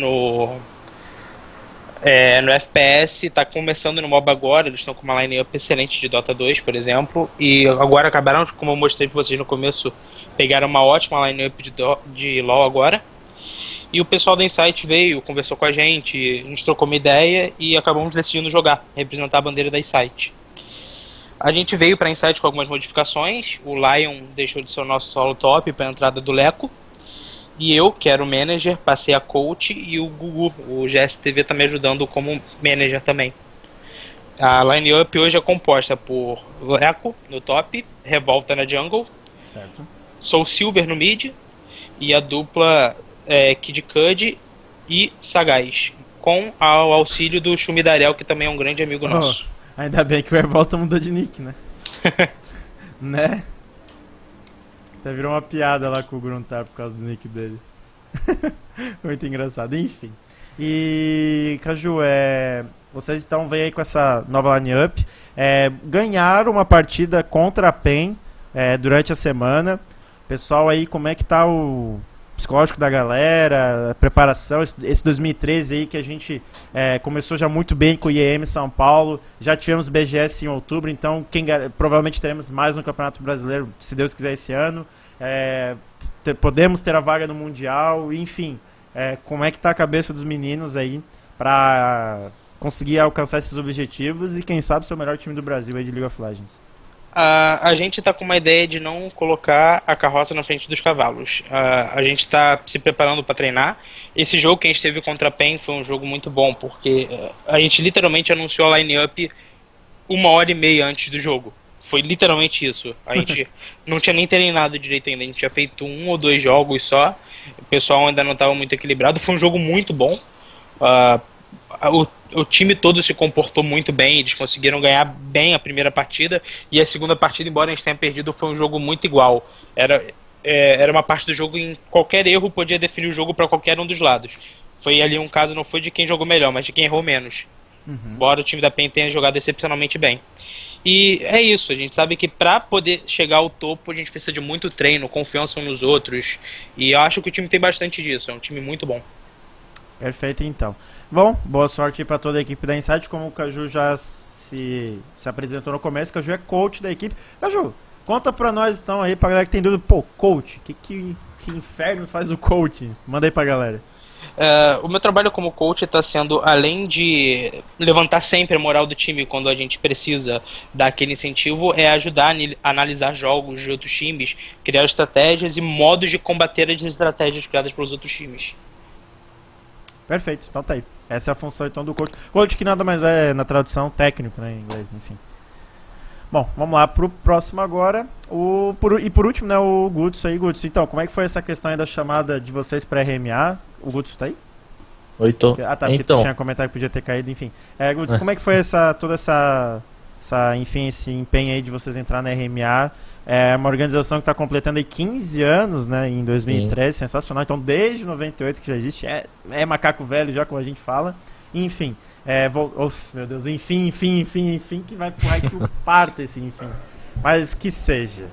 FPS, está começando no MOBA agora, eles estão com uma line-up excelente de Dota 2, por exemplo, e agora acabaram, como eu mostrei para vocês no começo, pegaram uma ótima line-up de LoL agora. E o pessoal da Insight veio, conversou com a gente trocou uma ideia e acabamos decidindo jogar, representar a bandeira da Insight. A gente veio para a Insight com algumas modificações. O Lion deixou de ser o nosso solo top para a entrada do Leco. E eu, que era o manager, passei a coach. E o Gugu, o GSTV, está me ajudando como manager também. A line-up hoje é composta por Leco no top, Revolta na jungle, certo. Soul Silver no mid. E a dupla Kid Cudi e sagaz, com o auxílio do Shumidarel, que também é um grande amigo nosso. Ainda bem que o Airvolta mudou de nick, né? Né? Até virou uma piada lá com o Gruntar por causa do nick dele. Muito engraçado, enfim. E, Caju, vocês então vêm aí com essa nova line-up. Ganharam uma partida contra a PEN durante a semana. Pessoal aí, como é que tá o psicológico da galera, a preparação, esse 2013 aí que a gente começou já muito bem com o IEM São Paulo, já tivemos BGS em outubro, então provavelmente teremos mais um Campeonato Brasileiro, se Deus quiser, esse ano. Podemos ter a vaga no Mundial, enfim, como é que tá a cabeça dos meninos aí para conseguir alcançar esses objetivos e quem sabe ser o melhor time do Brasil aí de League of Legends? A gente está com uma ideia de não colocar a carroça na frente dos cavalos. A gente está se preparando para treinar. Esse jogo que a gente teve contra a PEN foi um jogo muito bom, porque a gente literalmente anunciou a line-up 1h30 antes do jogo. Foi literalmente isso. A gente não tinha nem treinado direito ainda. A gente tinha feito 1 ou 2 jogos só. O pessoal ainda não estava muito equilibrado. Foi um jogo muito bom. O time todo se comportou muito bem, eles conseguiram ganhar bem a primeira partida, e a segunda partida, embora a gente tenha perdido, foi um jogo muito igual. Era uma parte do jogo em qualquer erro podia definir o jogo para qualquer um dos lados. Foi ali um caso, não foi de quem jogou melhor, mas de quem errou menos. Embora o time da PEN tenha jogado excepcionalmente bem. E é isso, a gente sabe que para poder chegar ao topo a gente precisa de muito treino, confiança uns nos outros, e eu acho que o time tem bastante disso, é um time muito bom. Perfeito, então. Bom, boa sorte para toda a equipe da Insight, como o Caju já se apresentou no começo. Caju é coach da equipe. Caju, conta pra nós então aí, pra galera que tem dúvida, coach, que infernos faz o coach? Manda aí pra galera. O meu trabalho como coach está sendo, além de levantar sempre a moral do time quando a gente precisa dar aquele incentivo, é ajudar a analisar jogos de outros times, criar estratégias e modos de combater as estratégias criadas pelos outros times. Perfeito, então tá aí. Essa é a função então do coach. Coach que nada mais é, na tradução, técnico, né, em inglês, enfim. Bom, vamos lá pro próximo agora. Por último, né, o Gutsu aí. Gutsu, então, como é que foi essa questão aí da chamada de vocês pra RMA? O Gutsu tá aí? Oi, tô. Ah, tá, porque então, tu tinha comentado que podia ter caído, enfim. Gutsu, como é que foi toda essa, enfim, esse empenho aí de vocês entrar na RMA? É uma organização que está completando aí 15 anos, né, em 2013, sim. Sensacional. Então, desde 98 que já existe, é macaco velho já, como a gente fala. Enfim, meu Deus, enfim, que vai empurrar que o parta esse enfim. Mas que seja.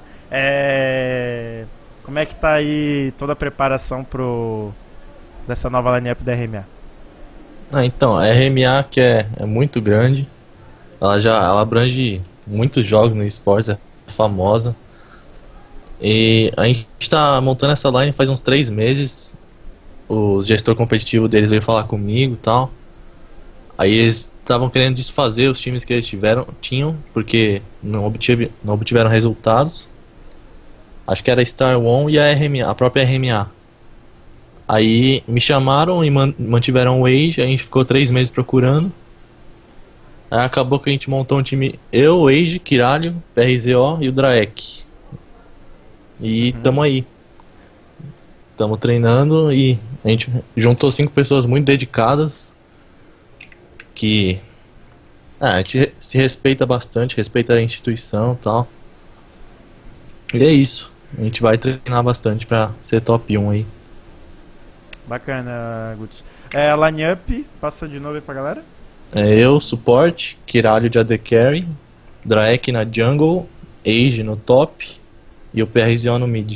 Como é que tá aí toda a preparação dessa nova line-up da RMA? Então, a RMA que é muito grande, ela abrange muitos jogos no esportes, é famosa. E a gente está montando essa line faz uns 3 meses. O gestor competitivo deles veio falar comigo e tal. Aí eles estavam querendo desfazer os times que eles tinham, porque não obtiveram resultados. Acho que era a Star One e a RMA, a própria RMA. Aí me chamaram e mantiveram o Age, a gente ficou 3 meses procurando. Aí acabou que a gente montou um time, eu, o Age, Kiralho, PRZO e o Draek. E tamo aí. Tamo treinando e a gente juntou 5 pessoas muito dedicadas. Que a gente se respeita bastante, respeita a instituição e tal. E é isso. A gente vai treinar bastante pra ser top 1 aí. Bacana, Guts. A line-up, passa de novo aí pra galera. Eu, suporte, Kiralho de AD Carry, Draek na jungle, Age no top e o PRZO no mid.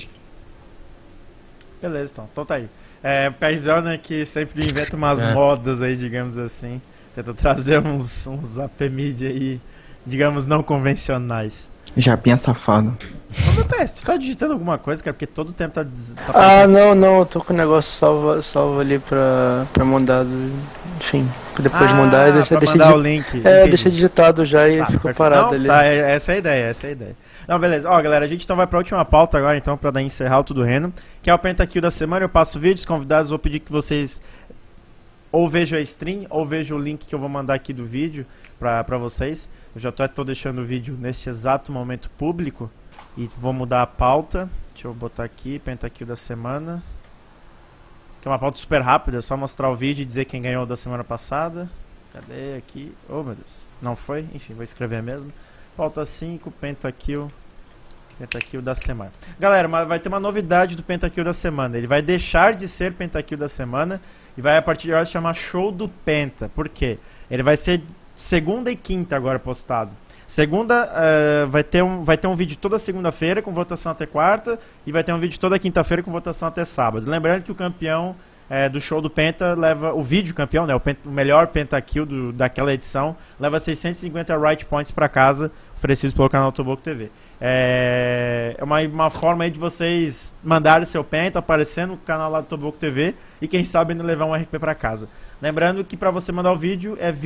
Beleza, então tá aí. O PRZO, né, que sempre inventa umas modas aí, digamos assim. Tenta trazer uns AP mid aí, digamos, não convencionais. Japinha safado. Ô, meu PS, tu tá digitando alguma coisa, cara? Porque todo tempo tá não, eu tô com o negócio salvo ali pra mandar, enfim, depois de mandar, deixa o link. Deixa digitado já e ficou parado ali. Tá, essa é a ideia, Não, beleza. Ó, galera, a gente então vai pra última pauta agora, então, pra encerrar o Tudo Reno, que é o Pentakill da semana. Eu passo vídeos, convidados, vou pedir que vocês ou vejam a stream, ou vejam o link que eu vou mandar aqui do vídeo pra vocês. Eu já tô deixando o vídeo neste exato momento público e vou mudar a pauta. Deixa eu botar aqui, Pentakill da semana. Que é uma pauta super rápida, é só mostrar o vídeo e dizer quem ganhou da semana passada. Cadê aqui? Oh, meu Deus. Não foi? Enfim, vou escrever mesmo. Pauta 5, Pentakill. Pentakill da semana. Galera, vai ter uma novidade do Pentakill da semana. Ele vai deixar de ser Pentakill da semana e vai a partir de agora se chamar Show do Penta. Por quê? Ele vai ser segunda e quinta agora postado. Segunda, vai ter um vídeo toda segunda-feira com votação até quarta e vai ter um vídeo toda quinta-feira com votação até sábado. Lembrando que o campeão do show do Penta leva o vídeo campeão, né, o melhor Pentakill daquela edição, leva 650 right points para casa, oferecidos pelo canal Toboco TV. É uma forma aí de vocês mandarem seu Penta, aparecer no canal lá do Toboco TV e quem sabe ainda levar um RP para casa. Lembrando que para você mandar o vídeo é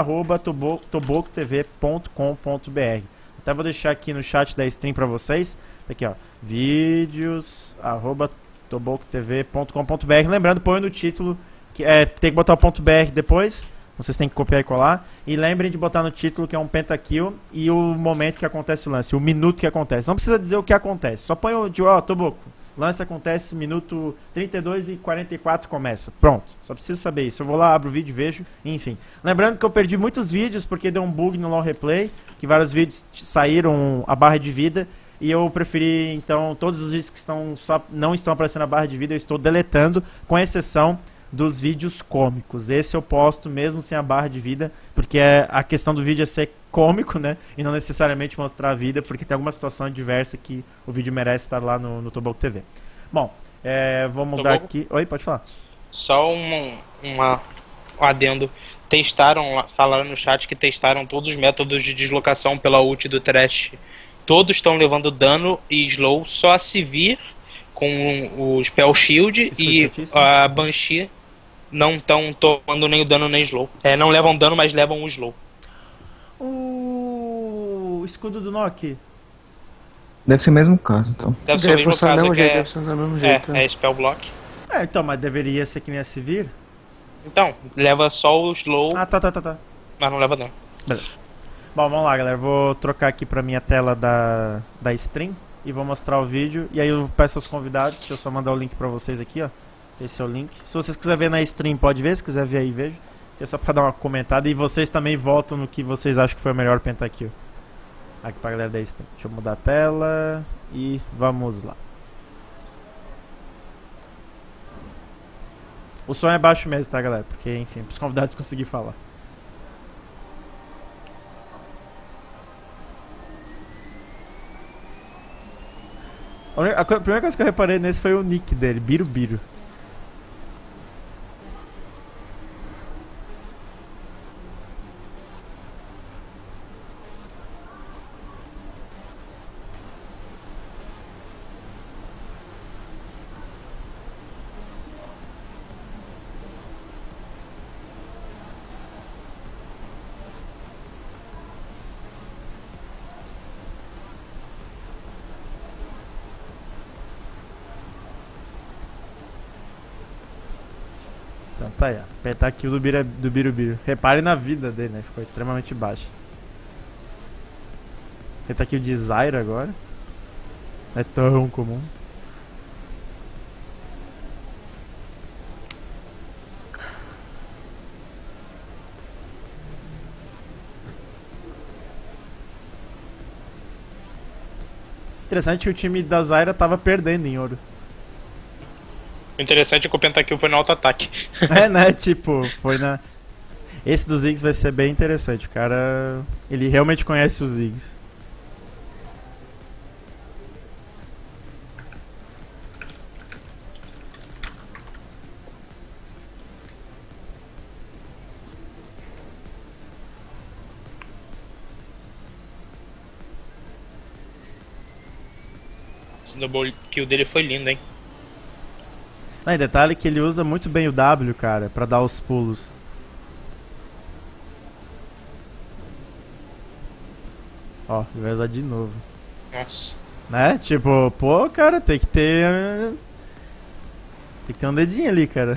vídeos@tobocotv.com.br. Até vou deixar aqui no chat da stream para vocês. Aqui, ó, vídeos@tobocotv.com.br. Lembrando, põe no título que tem que botar o .br depois. Vocês têm que copiar e colar. E lembrem de botar no título que é um Pentakill e o momento que acontece o lance, o minuto que acontece. Não precisa dizer o que acontece. Só põe o de, ó, Toboco. Lance acontece, minuto 32 e 44 começa. Pronto, só preciso saber isso. Eu vou lá, abro o vídeo, vejo, enfim. Lembrando que eu perdi muitos vídeos porque deu um bug no Long Replay, que vários vídeos saíram a barra de vida. E eu preferi, então, todos os vídeos que não estão aparecendo a barra de vida, eu estou deletando, com exceção dos vídeos cômicos. Esse eu posto mesmo sem a barra de vida, porque a questão do vídeo é ser cômico, né? E não necessariamente mostrar a vida, porque tem alguma situação adversa que o vídeo merece estar lá no Toboco TV. Bom, vou mudar Toboco? aqui. Oi, pode falar. Só um adendo. Falaram no chat que testaram todos os métodos de deslocação pela ult do Thresh. Todos estão levando dano e slow, só a Sivir com o Spell Shield e a Banshee não estão tomando nem o dano nem slow. Não levam dano, mas levam o slow. O escudo do Nock. Deve ser o mesmo caso, então. Deve ser o mesmo funcionar do caso, mesmo jeito, deve funcionar do mesmo jeito. é Spell Block. Então, mas deveria ser que nem a Sivir? Então, leva só o slow, Ah, tá. mas não leva dano. Beleza. Bom, vamos lá, galera. Vou trocar aqui pra minha tela da stream e vou mostrar o vídeo. E aí eu peço aos convidados, deixa eu só mandar o link pra vocês aqui, ó. Esse é o link. Se vocês quiserem ver na stream, pode ver. Se quiser ver aí, veja. É só pra dar uma comentada. E vocês também votam no que vocês acham que foi o melhor Pentakill. Aqui pra galera da stream. Deixa eu mudar a tela e vamos lá. O som é baixo mesmo, tá, galera? Porque, enfim, pros convidados conseguirem falar. A primeira coisa que eu reparei nesse foi o nick dele, Birubiru. Então tá aí, ó. Pentakill do Birubiru. Repare na vida dele, né? Ficou extremamente baixo. Pentakill de Zyra agora. Não é tão comum. Interessante que o time da Zyra tava perdendo em ouro. O interessante é que o Pentakill foi no auto-ataque. Né? Tipo, foi na... Esse dos Ziggs vai ser bem interessante. O cara, ele realmente conhece os Ziggs. O double kill dele foi lindo, hein? Não, e detalhe que ele usa muito bem o W, cara, pra dar os pulos. Ó, ele vai usar de novo. Nossa. Né? Tipo, pô, cara, tem que ter... Tem que ter um dedinho ali, cara.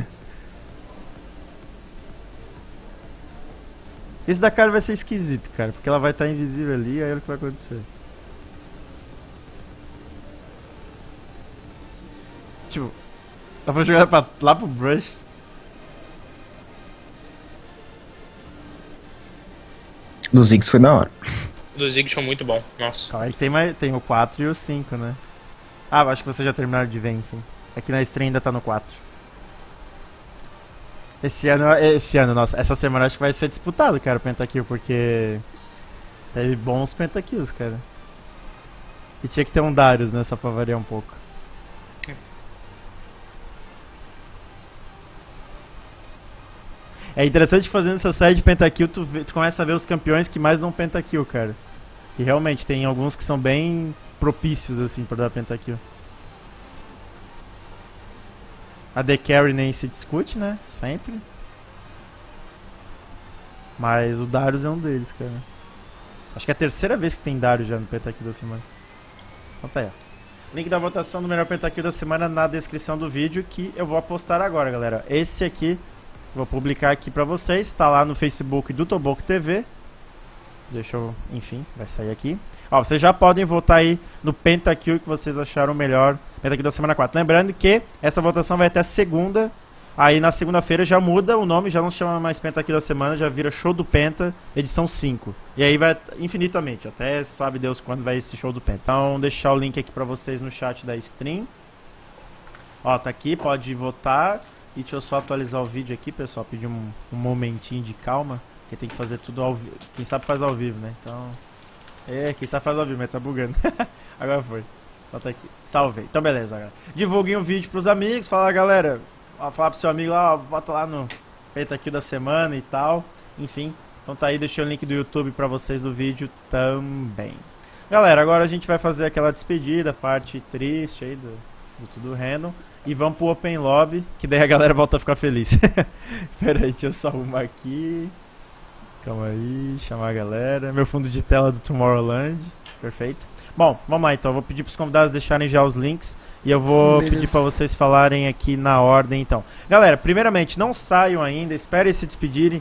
Esse da cara vai ser esquisito, cara, porque ela vai estar invisível ali, aí olha o que vai acontecer. Tipo... Dá pra jogar lá pro Brush. Do Ziggs foi da hora. Dos Ziggs foi muito bom. Nossa. Calma aí que tem o 4 e o 5, né? Ah, acho que vocês já terminaram de ver, enfim. Aqui na stream ainda tá no 4. Esse ano, nossa, essa semana acho que vai ser disputado, cara, o Pentakill, porque teve bons Pentakills, cara. E tinha que ter um Darius, né, só pra variar um pouco. É interessante que fazendo essa série de Pentakill, tu começa a ver os campeões que mais dão Pentakill, cara. E realmente, tem alguns que são bem propícios, assim, pra dar Pentakill. A The Carry nem se discute, né? Sempre. Mas o Darius é um deles, cara. Acho que é a terceira vez que tem Darius já no Pentakill da semana. Então tá aí, ó. Link da votação do melhor Pentakill da semana na descrição do vídeo, que eu vou apostar agora, galera. Esse aqui, vou publicar aqui pra vocês. Tá lá no Facebook do Toboco TV. Deixa eu... Enfim, vai sair aqui. Ó, vocês já podem votar aí no Pentakill que vocês acharam melhor. Pentakill da semana 4. Lembrando que essa votação vai até segunda. Aí na segunda-feira já muda o nome, já não se chama mais Pentakill da semana, já vira Show do Penta, edição 5. E aí vai infinitamente, até sabe Deus quando vai esse Show do Penta. Então deixar o link aqui pra vocês no chat da stream. Ó, tá aqui, pode votar. E deixa eu só atualizar o vídeo aqui, pessoal, pedir um momentinho de calma, porque tem que fazer tudo ao vivo. Quem sabe faz ao vivo, né? Então... quem sabe faz ao vivo, mas tá bugando. Agora foi. Então tá aqui. Salvei. Então beleza, galera. Divulguem o vídeo pros amigos, fala galera... Falar pro seu amigo lá, ó, bota lá no Pentakill da semana e tal. Enfim, então tá aí, deixei o link do YouTube pra vocês do vídeo também. Galera, agora a gente vai fazer aquela despedida, parte triste aí do Tudo Random. E vamos pro Open Lobby, que daí a galera volta a ficar feliz. Pera aí, deixa eu só arrumar aqui. Calma aí, chamar a galera. Meu fundo de tela do Tomorrowland. Perfeito. Bom, vamos lá então, eu vou pedir pros convidados deixarem já os links. E eu vou pedir pra vocês falarem aqui na ordem então. Galera, primeiramente, não saiam ainda, esperem se despedirem.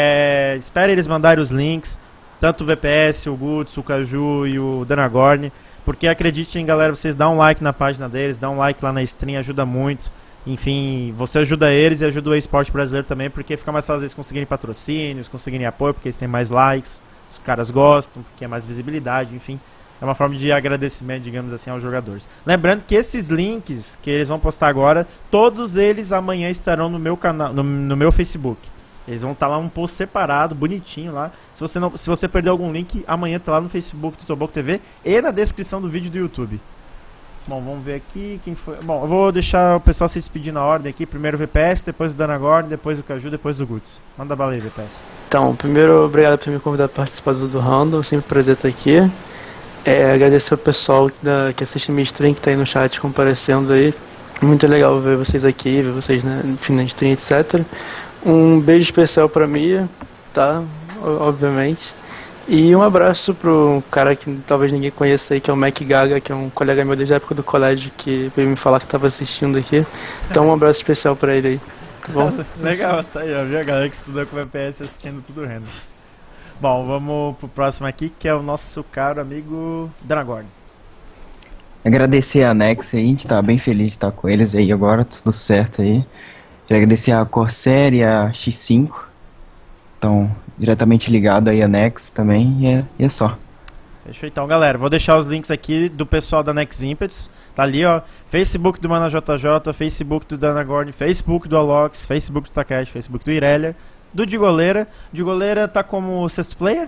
Esperem eles mandarem os links. Tanto o VPS, o Guts, o Caju e o Danagorn. Porque acreditem, galera, vocês dão um like na página deles, dão um like lá na stream, ajuda muito. Enfim, você ajuda eles e ajuda o esporte brasileiro também, porque fica mais fácil eles conseguirem patrocínios, conseguirem apoio, porque eles têm mais likes, os caras gostam, porque é mais visibilidade, enfim. É uma forma de agradecimento, digamos assim, aos jogadores. Lembrando que esses links que eles vão postar agora, todos eles amanhã estarão no meu canal, no meu Facebook. Eles vão estar lá um post separado, bonitinho lá. Se você perder algum link, amanhã tá lá no Facebook do Toboco TV e na descrição do vídeo do YouTube. Bom, vamos ver aqui quem foi. Bom, eu vou deixar o pessoal se despedir na ordem aqui. Primeiro o VPS, depois o Danagorn, depois o Caju, depois o Guts. Manda bala aí, VPS. Então, primeiro, obrigado por me convidar para participar do Random. Sempre um prazer estar aqui. Agradecer ao pessoal que assiste minha stream, que tá aí no chat comparecendo aí. Muito legal ver vocês aqui, ver vocês na stream, etc. Um beijo especial pra Mia, tá? Obviamente. E um abraço pro cara que talvez ninguém conheça aí, que é o Mac Gaga, que é um colega meu desde a época do colégio, que veio me falar que tava assistindo aqui. Então um abraço especial pra ele aí, tá bom? Legal, tá aí, ó, viu a galera que estudou com o VPS assistindo tudo rendo. Bom, vamos pro próximo aqui, que é o nosso caro amigo Danagorn. Agradecer a Nex aí, a gente tá bem feliz de estar com eles aí agora, tudo certo aí. Quero agradecer a Corsair e a X5. Estão diretamente ligado aí a Nex também, e é só. Fechou então, galera. Vou deixar os links aqui do pessoal da Nex Impetus. Tá ali, ó. Facebook do Mana JJ, Facebook do Danagorn, Facebook do Alox, Facebook do Takeshi, Facebook do Irelia. Do Digoleira. Digoleira tá como sexto player?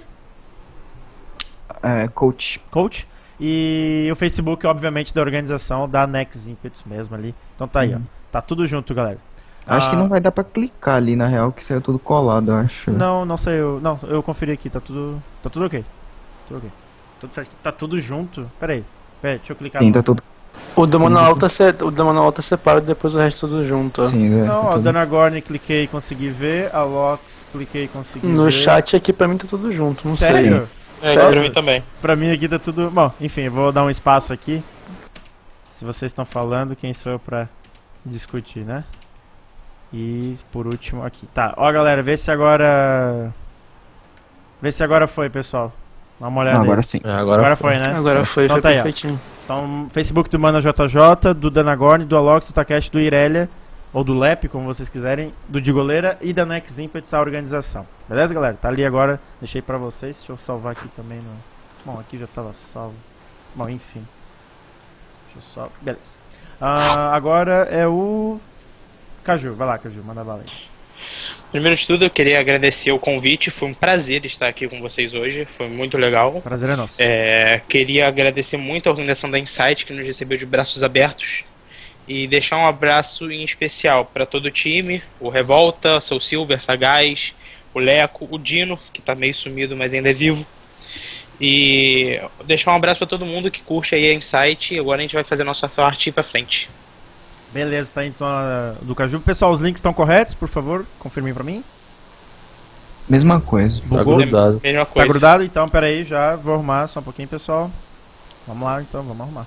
Coach. Coach. E o Facebook, obviamente, da organização da Nex Impetus mesmo ali. Então tá aí, ó. Tá tudo junto, galera. Acho que não vai dar pra clicar ali, na real, que saiu tudo colado, eu acho. Não saiu. Não, eu conferi aqui, tá tudo ok. Tudo ok. Tudo certo. Tá tudo junto. Pera aí, deixa eu clicar. Sim, tá tudo. O da Alta separa e depois o resto tudo junto, ó. Sim, não, tá ó, Danagorn cliquei e consegui ver. A Lox cliquei e consegui ver. No chat aqui pra mim tá tudo junto, não Sério? sei. Pra mim também. Pra mim aqui tá tudo... Bom, enfim, eu vou dar um espaço aqui. Se vocês estão falando, quem sou eu pra discutir, né? E por último aqui. Tá, ó galera, vê se agora foi, pessoal. Dá uma olhada agora aí. sim. Agora foi, né? Agora foi, então foi tá aí, perfeitinho. Então, Facebook do Mana JJ, do Danagorn, do Alox, do Takeshi, do Irelia ou do LEP, como vocês quiserem, do de goleira e da Next Impetus, a organização. Beleza, galera? Tá ali agora, deixei pra vocês. Deixa eu salvar aqui também no... Bom, aqui já tava salvo. Bom, enfim. Deixa eu só... Beleza. Agora é o... Caju, vai lá, Caju, manda bala aí. Primeiro de tudo, eu queria agradecer o convite. Foi um prazer estar aqui com vocês hoje. Foi muito legal. Prazer é nosso. Queria agradecer muito a organização da Insight, que nos recebeu de braços abertos. E deixar um abraço em especial para todo o time. O Revolta, Soul Silver, Sagaz, o Leco, o Dino, que tá meio sumido, mas ainda é vivo. E deixar um abraço para todo mundo que curte aí a Insight. E agora a gente vai fazer nossa parte pra frente. Beleza, tá então do Caju. Pessoal, os links estão corretos, por favor, confirmem pra mim. Mesma coisa. Tá Bugou? grudado. Mesma Tá coisa. grudado? Então, pera aí, já vou arrumar só um pouquinho, pessoal. Vamos lá, então, vamos arrumar.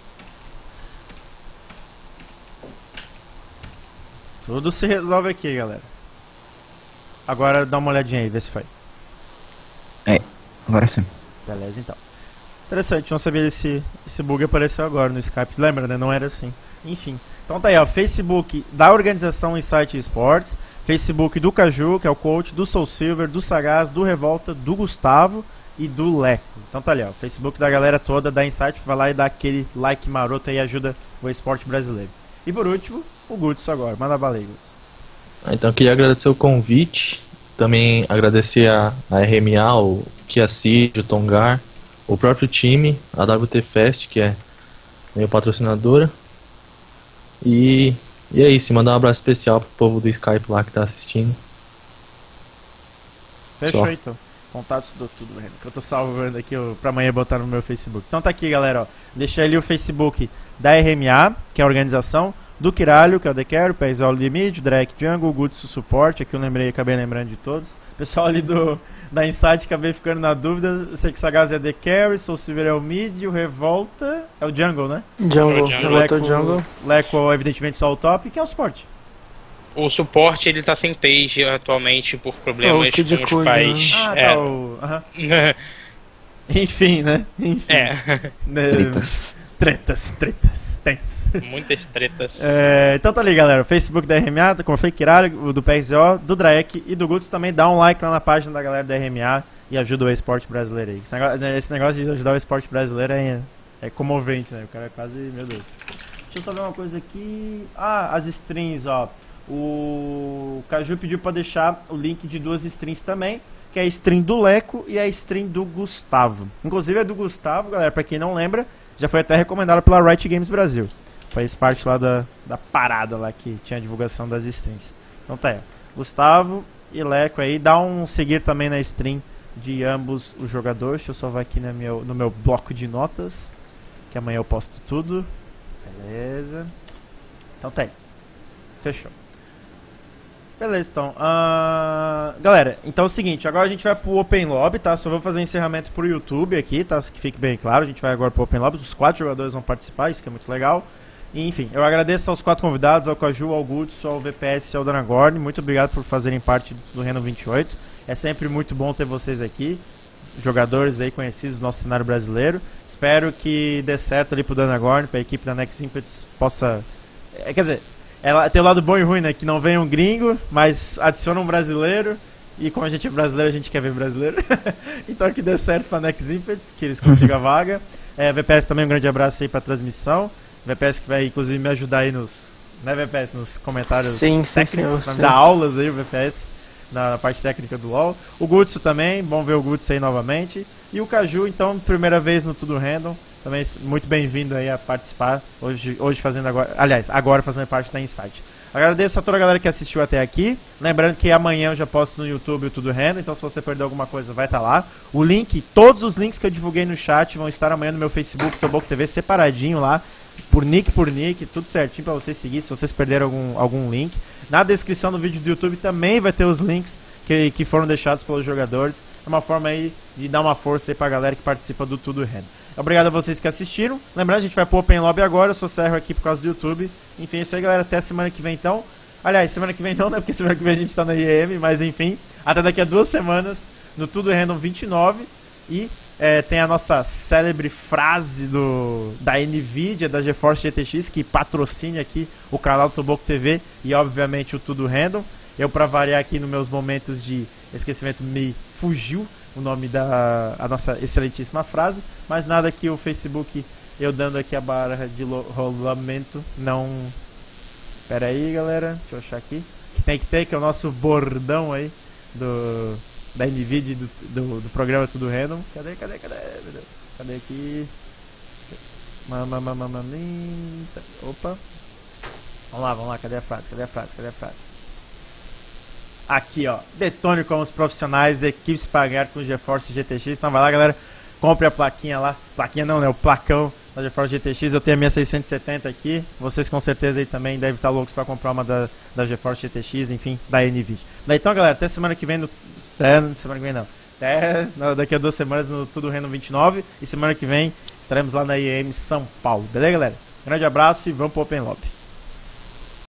Tudo se resolve aqui, galera. Agora dá uma olhadinha aí, vê se foi. Agora sim. Beleza, então. Interessante, não sabia esse bug apareceu agora no Skype. Lembra, né? Não era assim. Enfim. Então tá aí, ó. Facebook da organização Insight Esports. Facebook do Caju, que é o coach, do Soul Silver, do Sagaz, do Revolta, do Gustavo e do Leco. Então tá ali, ó. Facebook da galera toda da Insight. Vai lá e dá aquele like maroto aí e ajuda o esporte brasileiro. E por último, o Gutsu agora. Manda bala aí, Gutsu. Então queria agradecer o convite, também agradecer a RMA, o Kiacid, o Tongar, o próprio time, a WT Fest, que é meu patrocinadora. E é isso, mandar um abraço especial pro povo do Skype lá que tá assistindo. Fechou Só. então. Contatos do tudo, velho. Que eu tô salvando aqui pra amanhã botar no meu Facebook. Então tá aqui, galera, ó. Deixei ali o Facebook da RMA, que é a organização, do Kiralho, que é o Dequero, o Pezol de Mid, o Drake Jungle, o Gutsu Suporte, aqui eu acabei lembrando de todos. Pessoal ali da Insight, acabei ficando na dúvida. Eu sei que Sagaz é The Carry, Soul Silver é o Mid, o Revolta é o Jungle, né? Jungle, Jungle. Revolta é o Jungle. Leco, evidentemente, só o top, que é o suporte. O suporte, ele tá sem page atualmente por problemas Oh, que de com os coisa, pais. Ah, tá o... aham. Enfim, né? Enfim. Né? Tretas, tens. Muitas tretas. Então tá ali, galera. O Facebook da RMA, como eu falei, Kiralho, o do PXO, do Draek e do Guts também. Dá um like lá na página da galera da RMA e ajuda o esporte brasileiro aí. Esse negócio de ajudar o esporte brasileiro é comovente, né? O cara é quase... Meu Deus. Deixa eu só ver uma coisa aqui. Ah, as strings, ó. O Caju pediu pra deixar o link de duas strings também, que é a string do Leco e a string do Gustavo. Inclusive a do Gustavo, galera, pra quem não lembra, já foi até recomendada pela Riot Games Brasil. Faz parte lá da parada lá que tinha a divulgação das strings. Então tá aí, Gustavo e Leco aí. Dá um seguir também na stream de ambos os jogadores. Deixa eu só ver aqui no meu bloco de notas, que amanhã eu posto tudo. Beleza. Então tá aí. Fechou. Beleza, então. Galera, então é o seguinte, agora a gente vai pro Open Lobby, tá? Só vou fazer um encerramento pro YouTube aqui, tá? Que fique bem claro, a gente vai agora pro Open Lobby, os 4 jogadores vão participar, isso que é muito legal. E, enfim, eu agradeço aos 4 convidados, ao Caju, ao Guts, ao VPS e ao Danagorn. Muito obrigado por fazerem parte do Reno 28. É sempre muito bom ter vocês aqui, jogadores aí conhecidos do nosso cenário brasileiro. Espero que dê certo ali pro Danagorn, pra equipe da Next Impetus possa... quer dizer... Ela tem o lado bom e ruim, né? Que não vem um gringo, mas adiciona um brasileiro. E como a gente é brasileiro, a gente quer ver brasileiro. Então que dê certo pra Next Impetus, que eles consigam a vaga. VPS também, um grande abraço aí pra transmissão. VPS que vai inclusive me ajudar aí nos... Né, VPS? Nos comentários Sim, técnicos. senhor, Dar aulas aí, o VPS, na parte técnica do LoL. O Gutsu também, bom ver o Gutsu aí novamente. E o Caju, então, primeira vez no Tudo Random. Também muito bem-vindo aí a participar, hoje fazendo agora, aliás, agora fazendo parte da Insight. Agradeço a toda a galera que assistiu até aqui, lembrando que amanhã eu já posto no YouTube o Tudo Random, então se você perdeu alguma coisa vai estar lá. O link, todos os links que eu divulguei no chat vão estar amanhã no meu Facebook, Toboco TV, separadinho lá, por nick, tudo certinho pra vocês seguir, se vocês perderam algum link. Na descrição do vídeo do YouTube também vai ter os links que foram deixados pelos jogadores. É uma forma aí de dar uma força aí pra galera que participa do Tudo Random. Obrigado a vocês que assistiram. Lembrando, a gente vai pro Open Lobby agora. Eu sou Serro aqui por causa do YouTube. Enfim, é isso aí, galera. Até a semana que vem, então. Aliás, semana que vem não, né? Porque semana que vem a gente tá na IEM. Mas enfim, até daqui a 2 semanas no Tudo Random 29. E tem a nossa célebre frase da NVIDIA, da GeForce GTX, que patrocina aqui o canal do Toboco TV e obviamente o Tudo Random. Eu, para variar aqui nos meus momentos de esquecimento, me fugiu o nome a nossa excelentíssima frase, mas nada que o Facebook, eu dando aqui a barra de rolamento, não... Pera aí, galera, deixa eu achar aqui. Que tem que ter, que é o nosso bordão aí da NVIDIA do programa Tudo Random. Cadê, meu Deus? Cadê aqui? Opa. Vamos lá, cadê a frase? Aqui, ó. Detone como os profissionais, equipes pagar com GeForce GTX. Então vai lá, galera. Compre a plaquinha lá. Plaquinha não, né? O placão da GeForce GTX. Eu tenho a minha 670 aqui. Vocês com certeza aí também devem estar loucos para comprar uma da GeForce GTX, enfim, da NVIDIA. Então, galera, até semana que vem semana que vem não. Daqui a 2 semanas no Tudo Random 29. E semana que vem estaremos lá na IEM São Paulo. Beleza, galera? Grande abraço e vamos pro Open Lobby.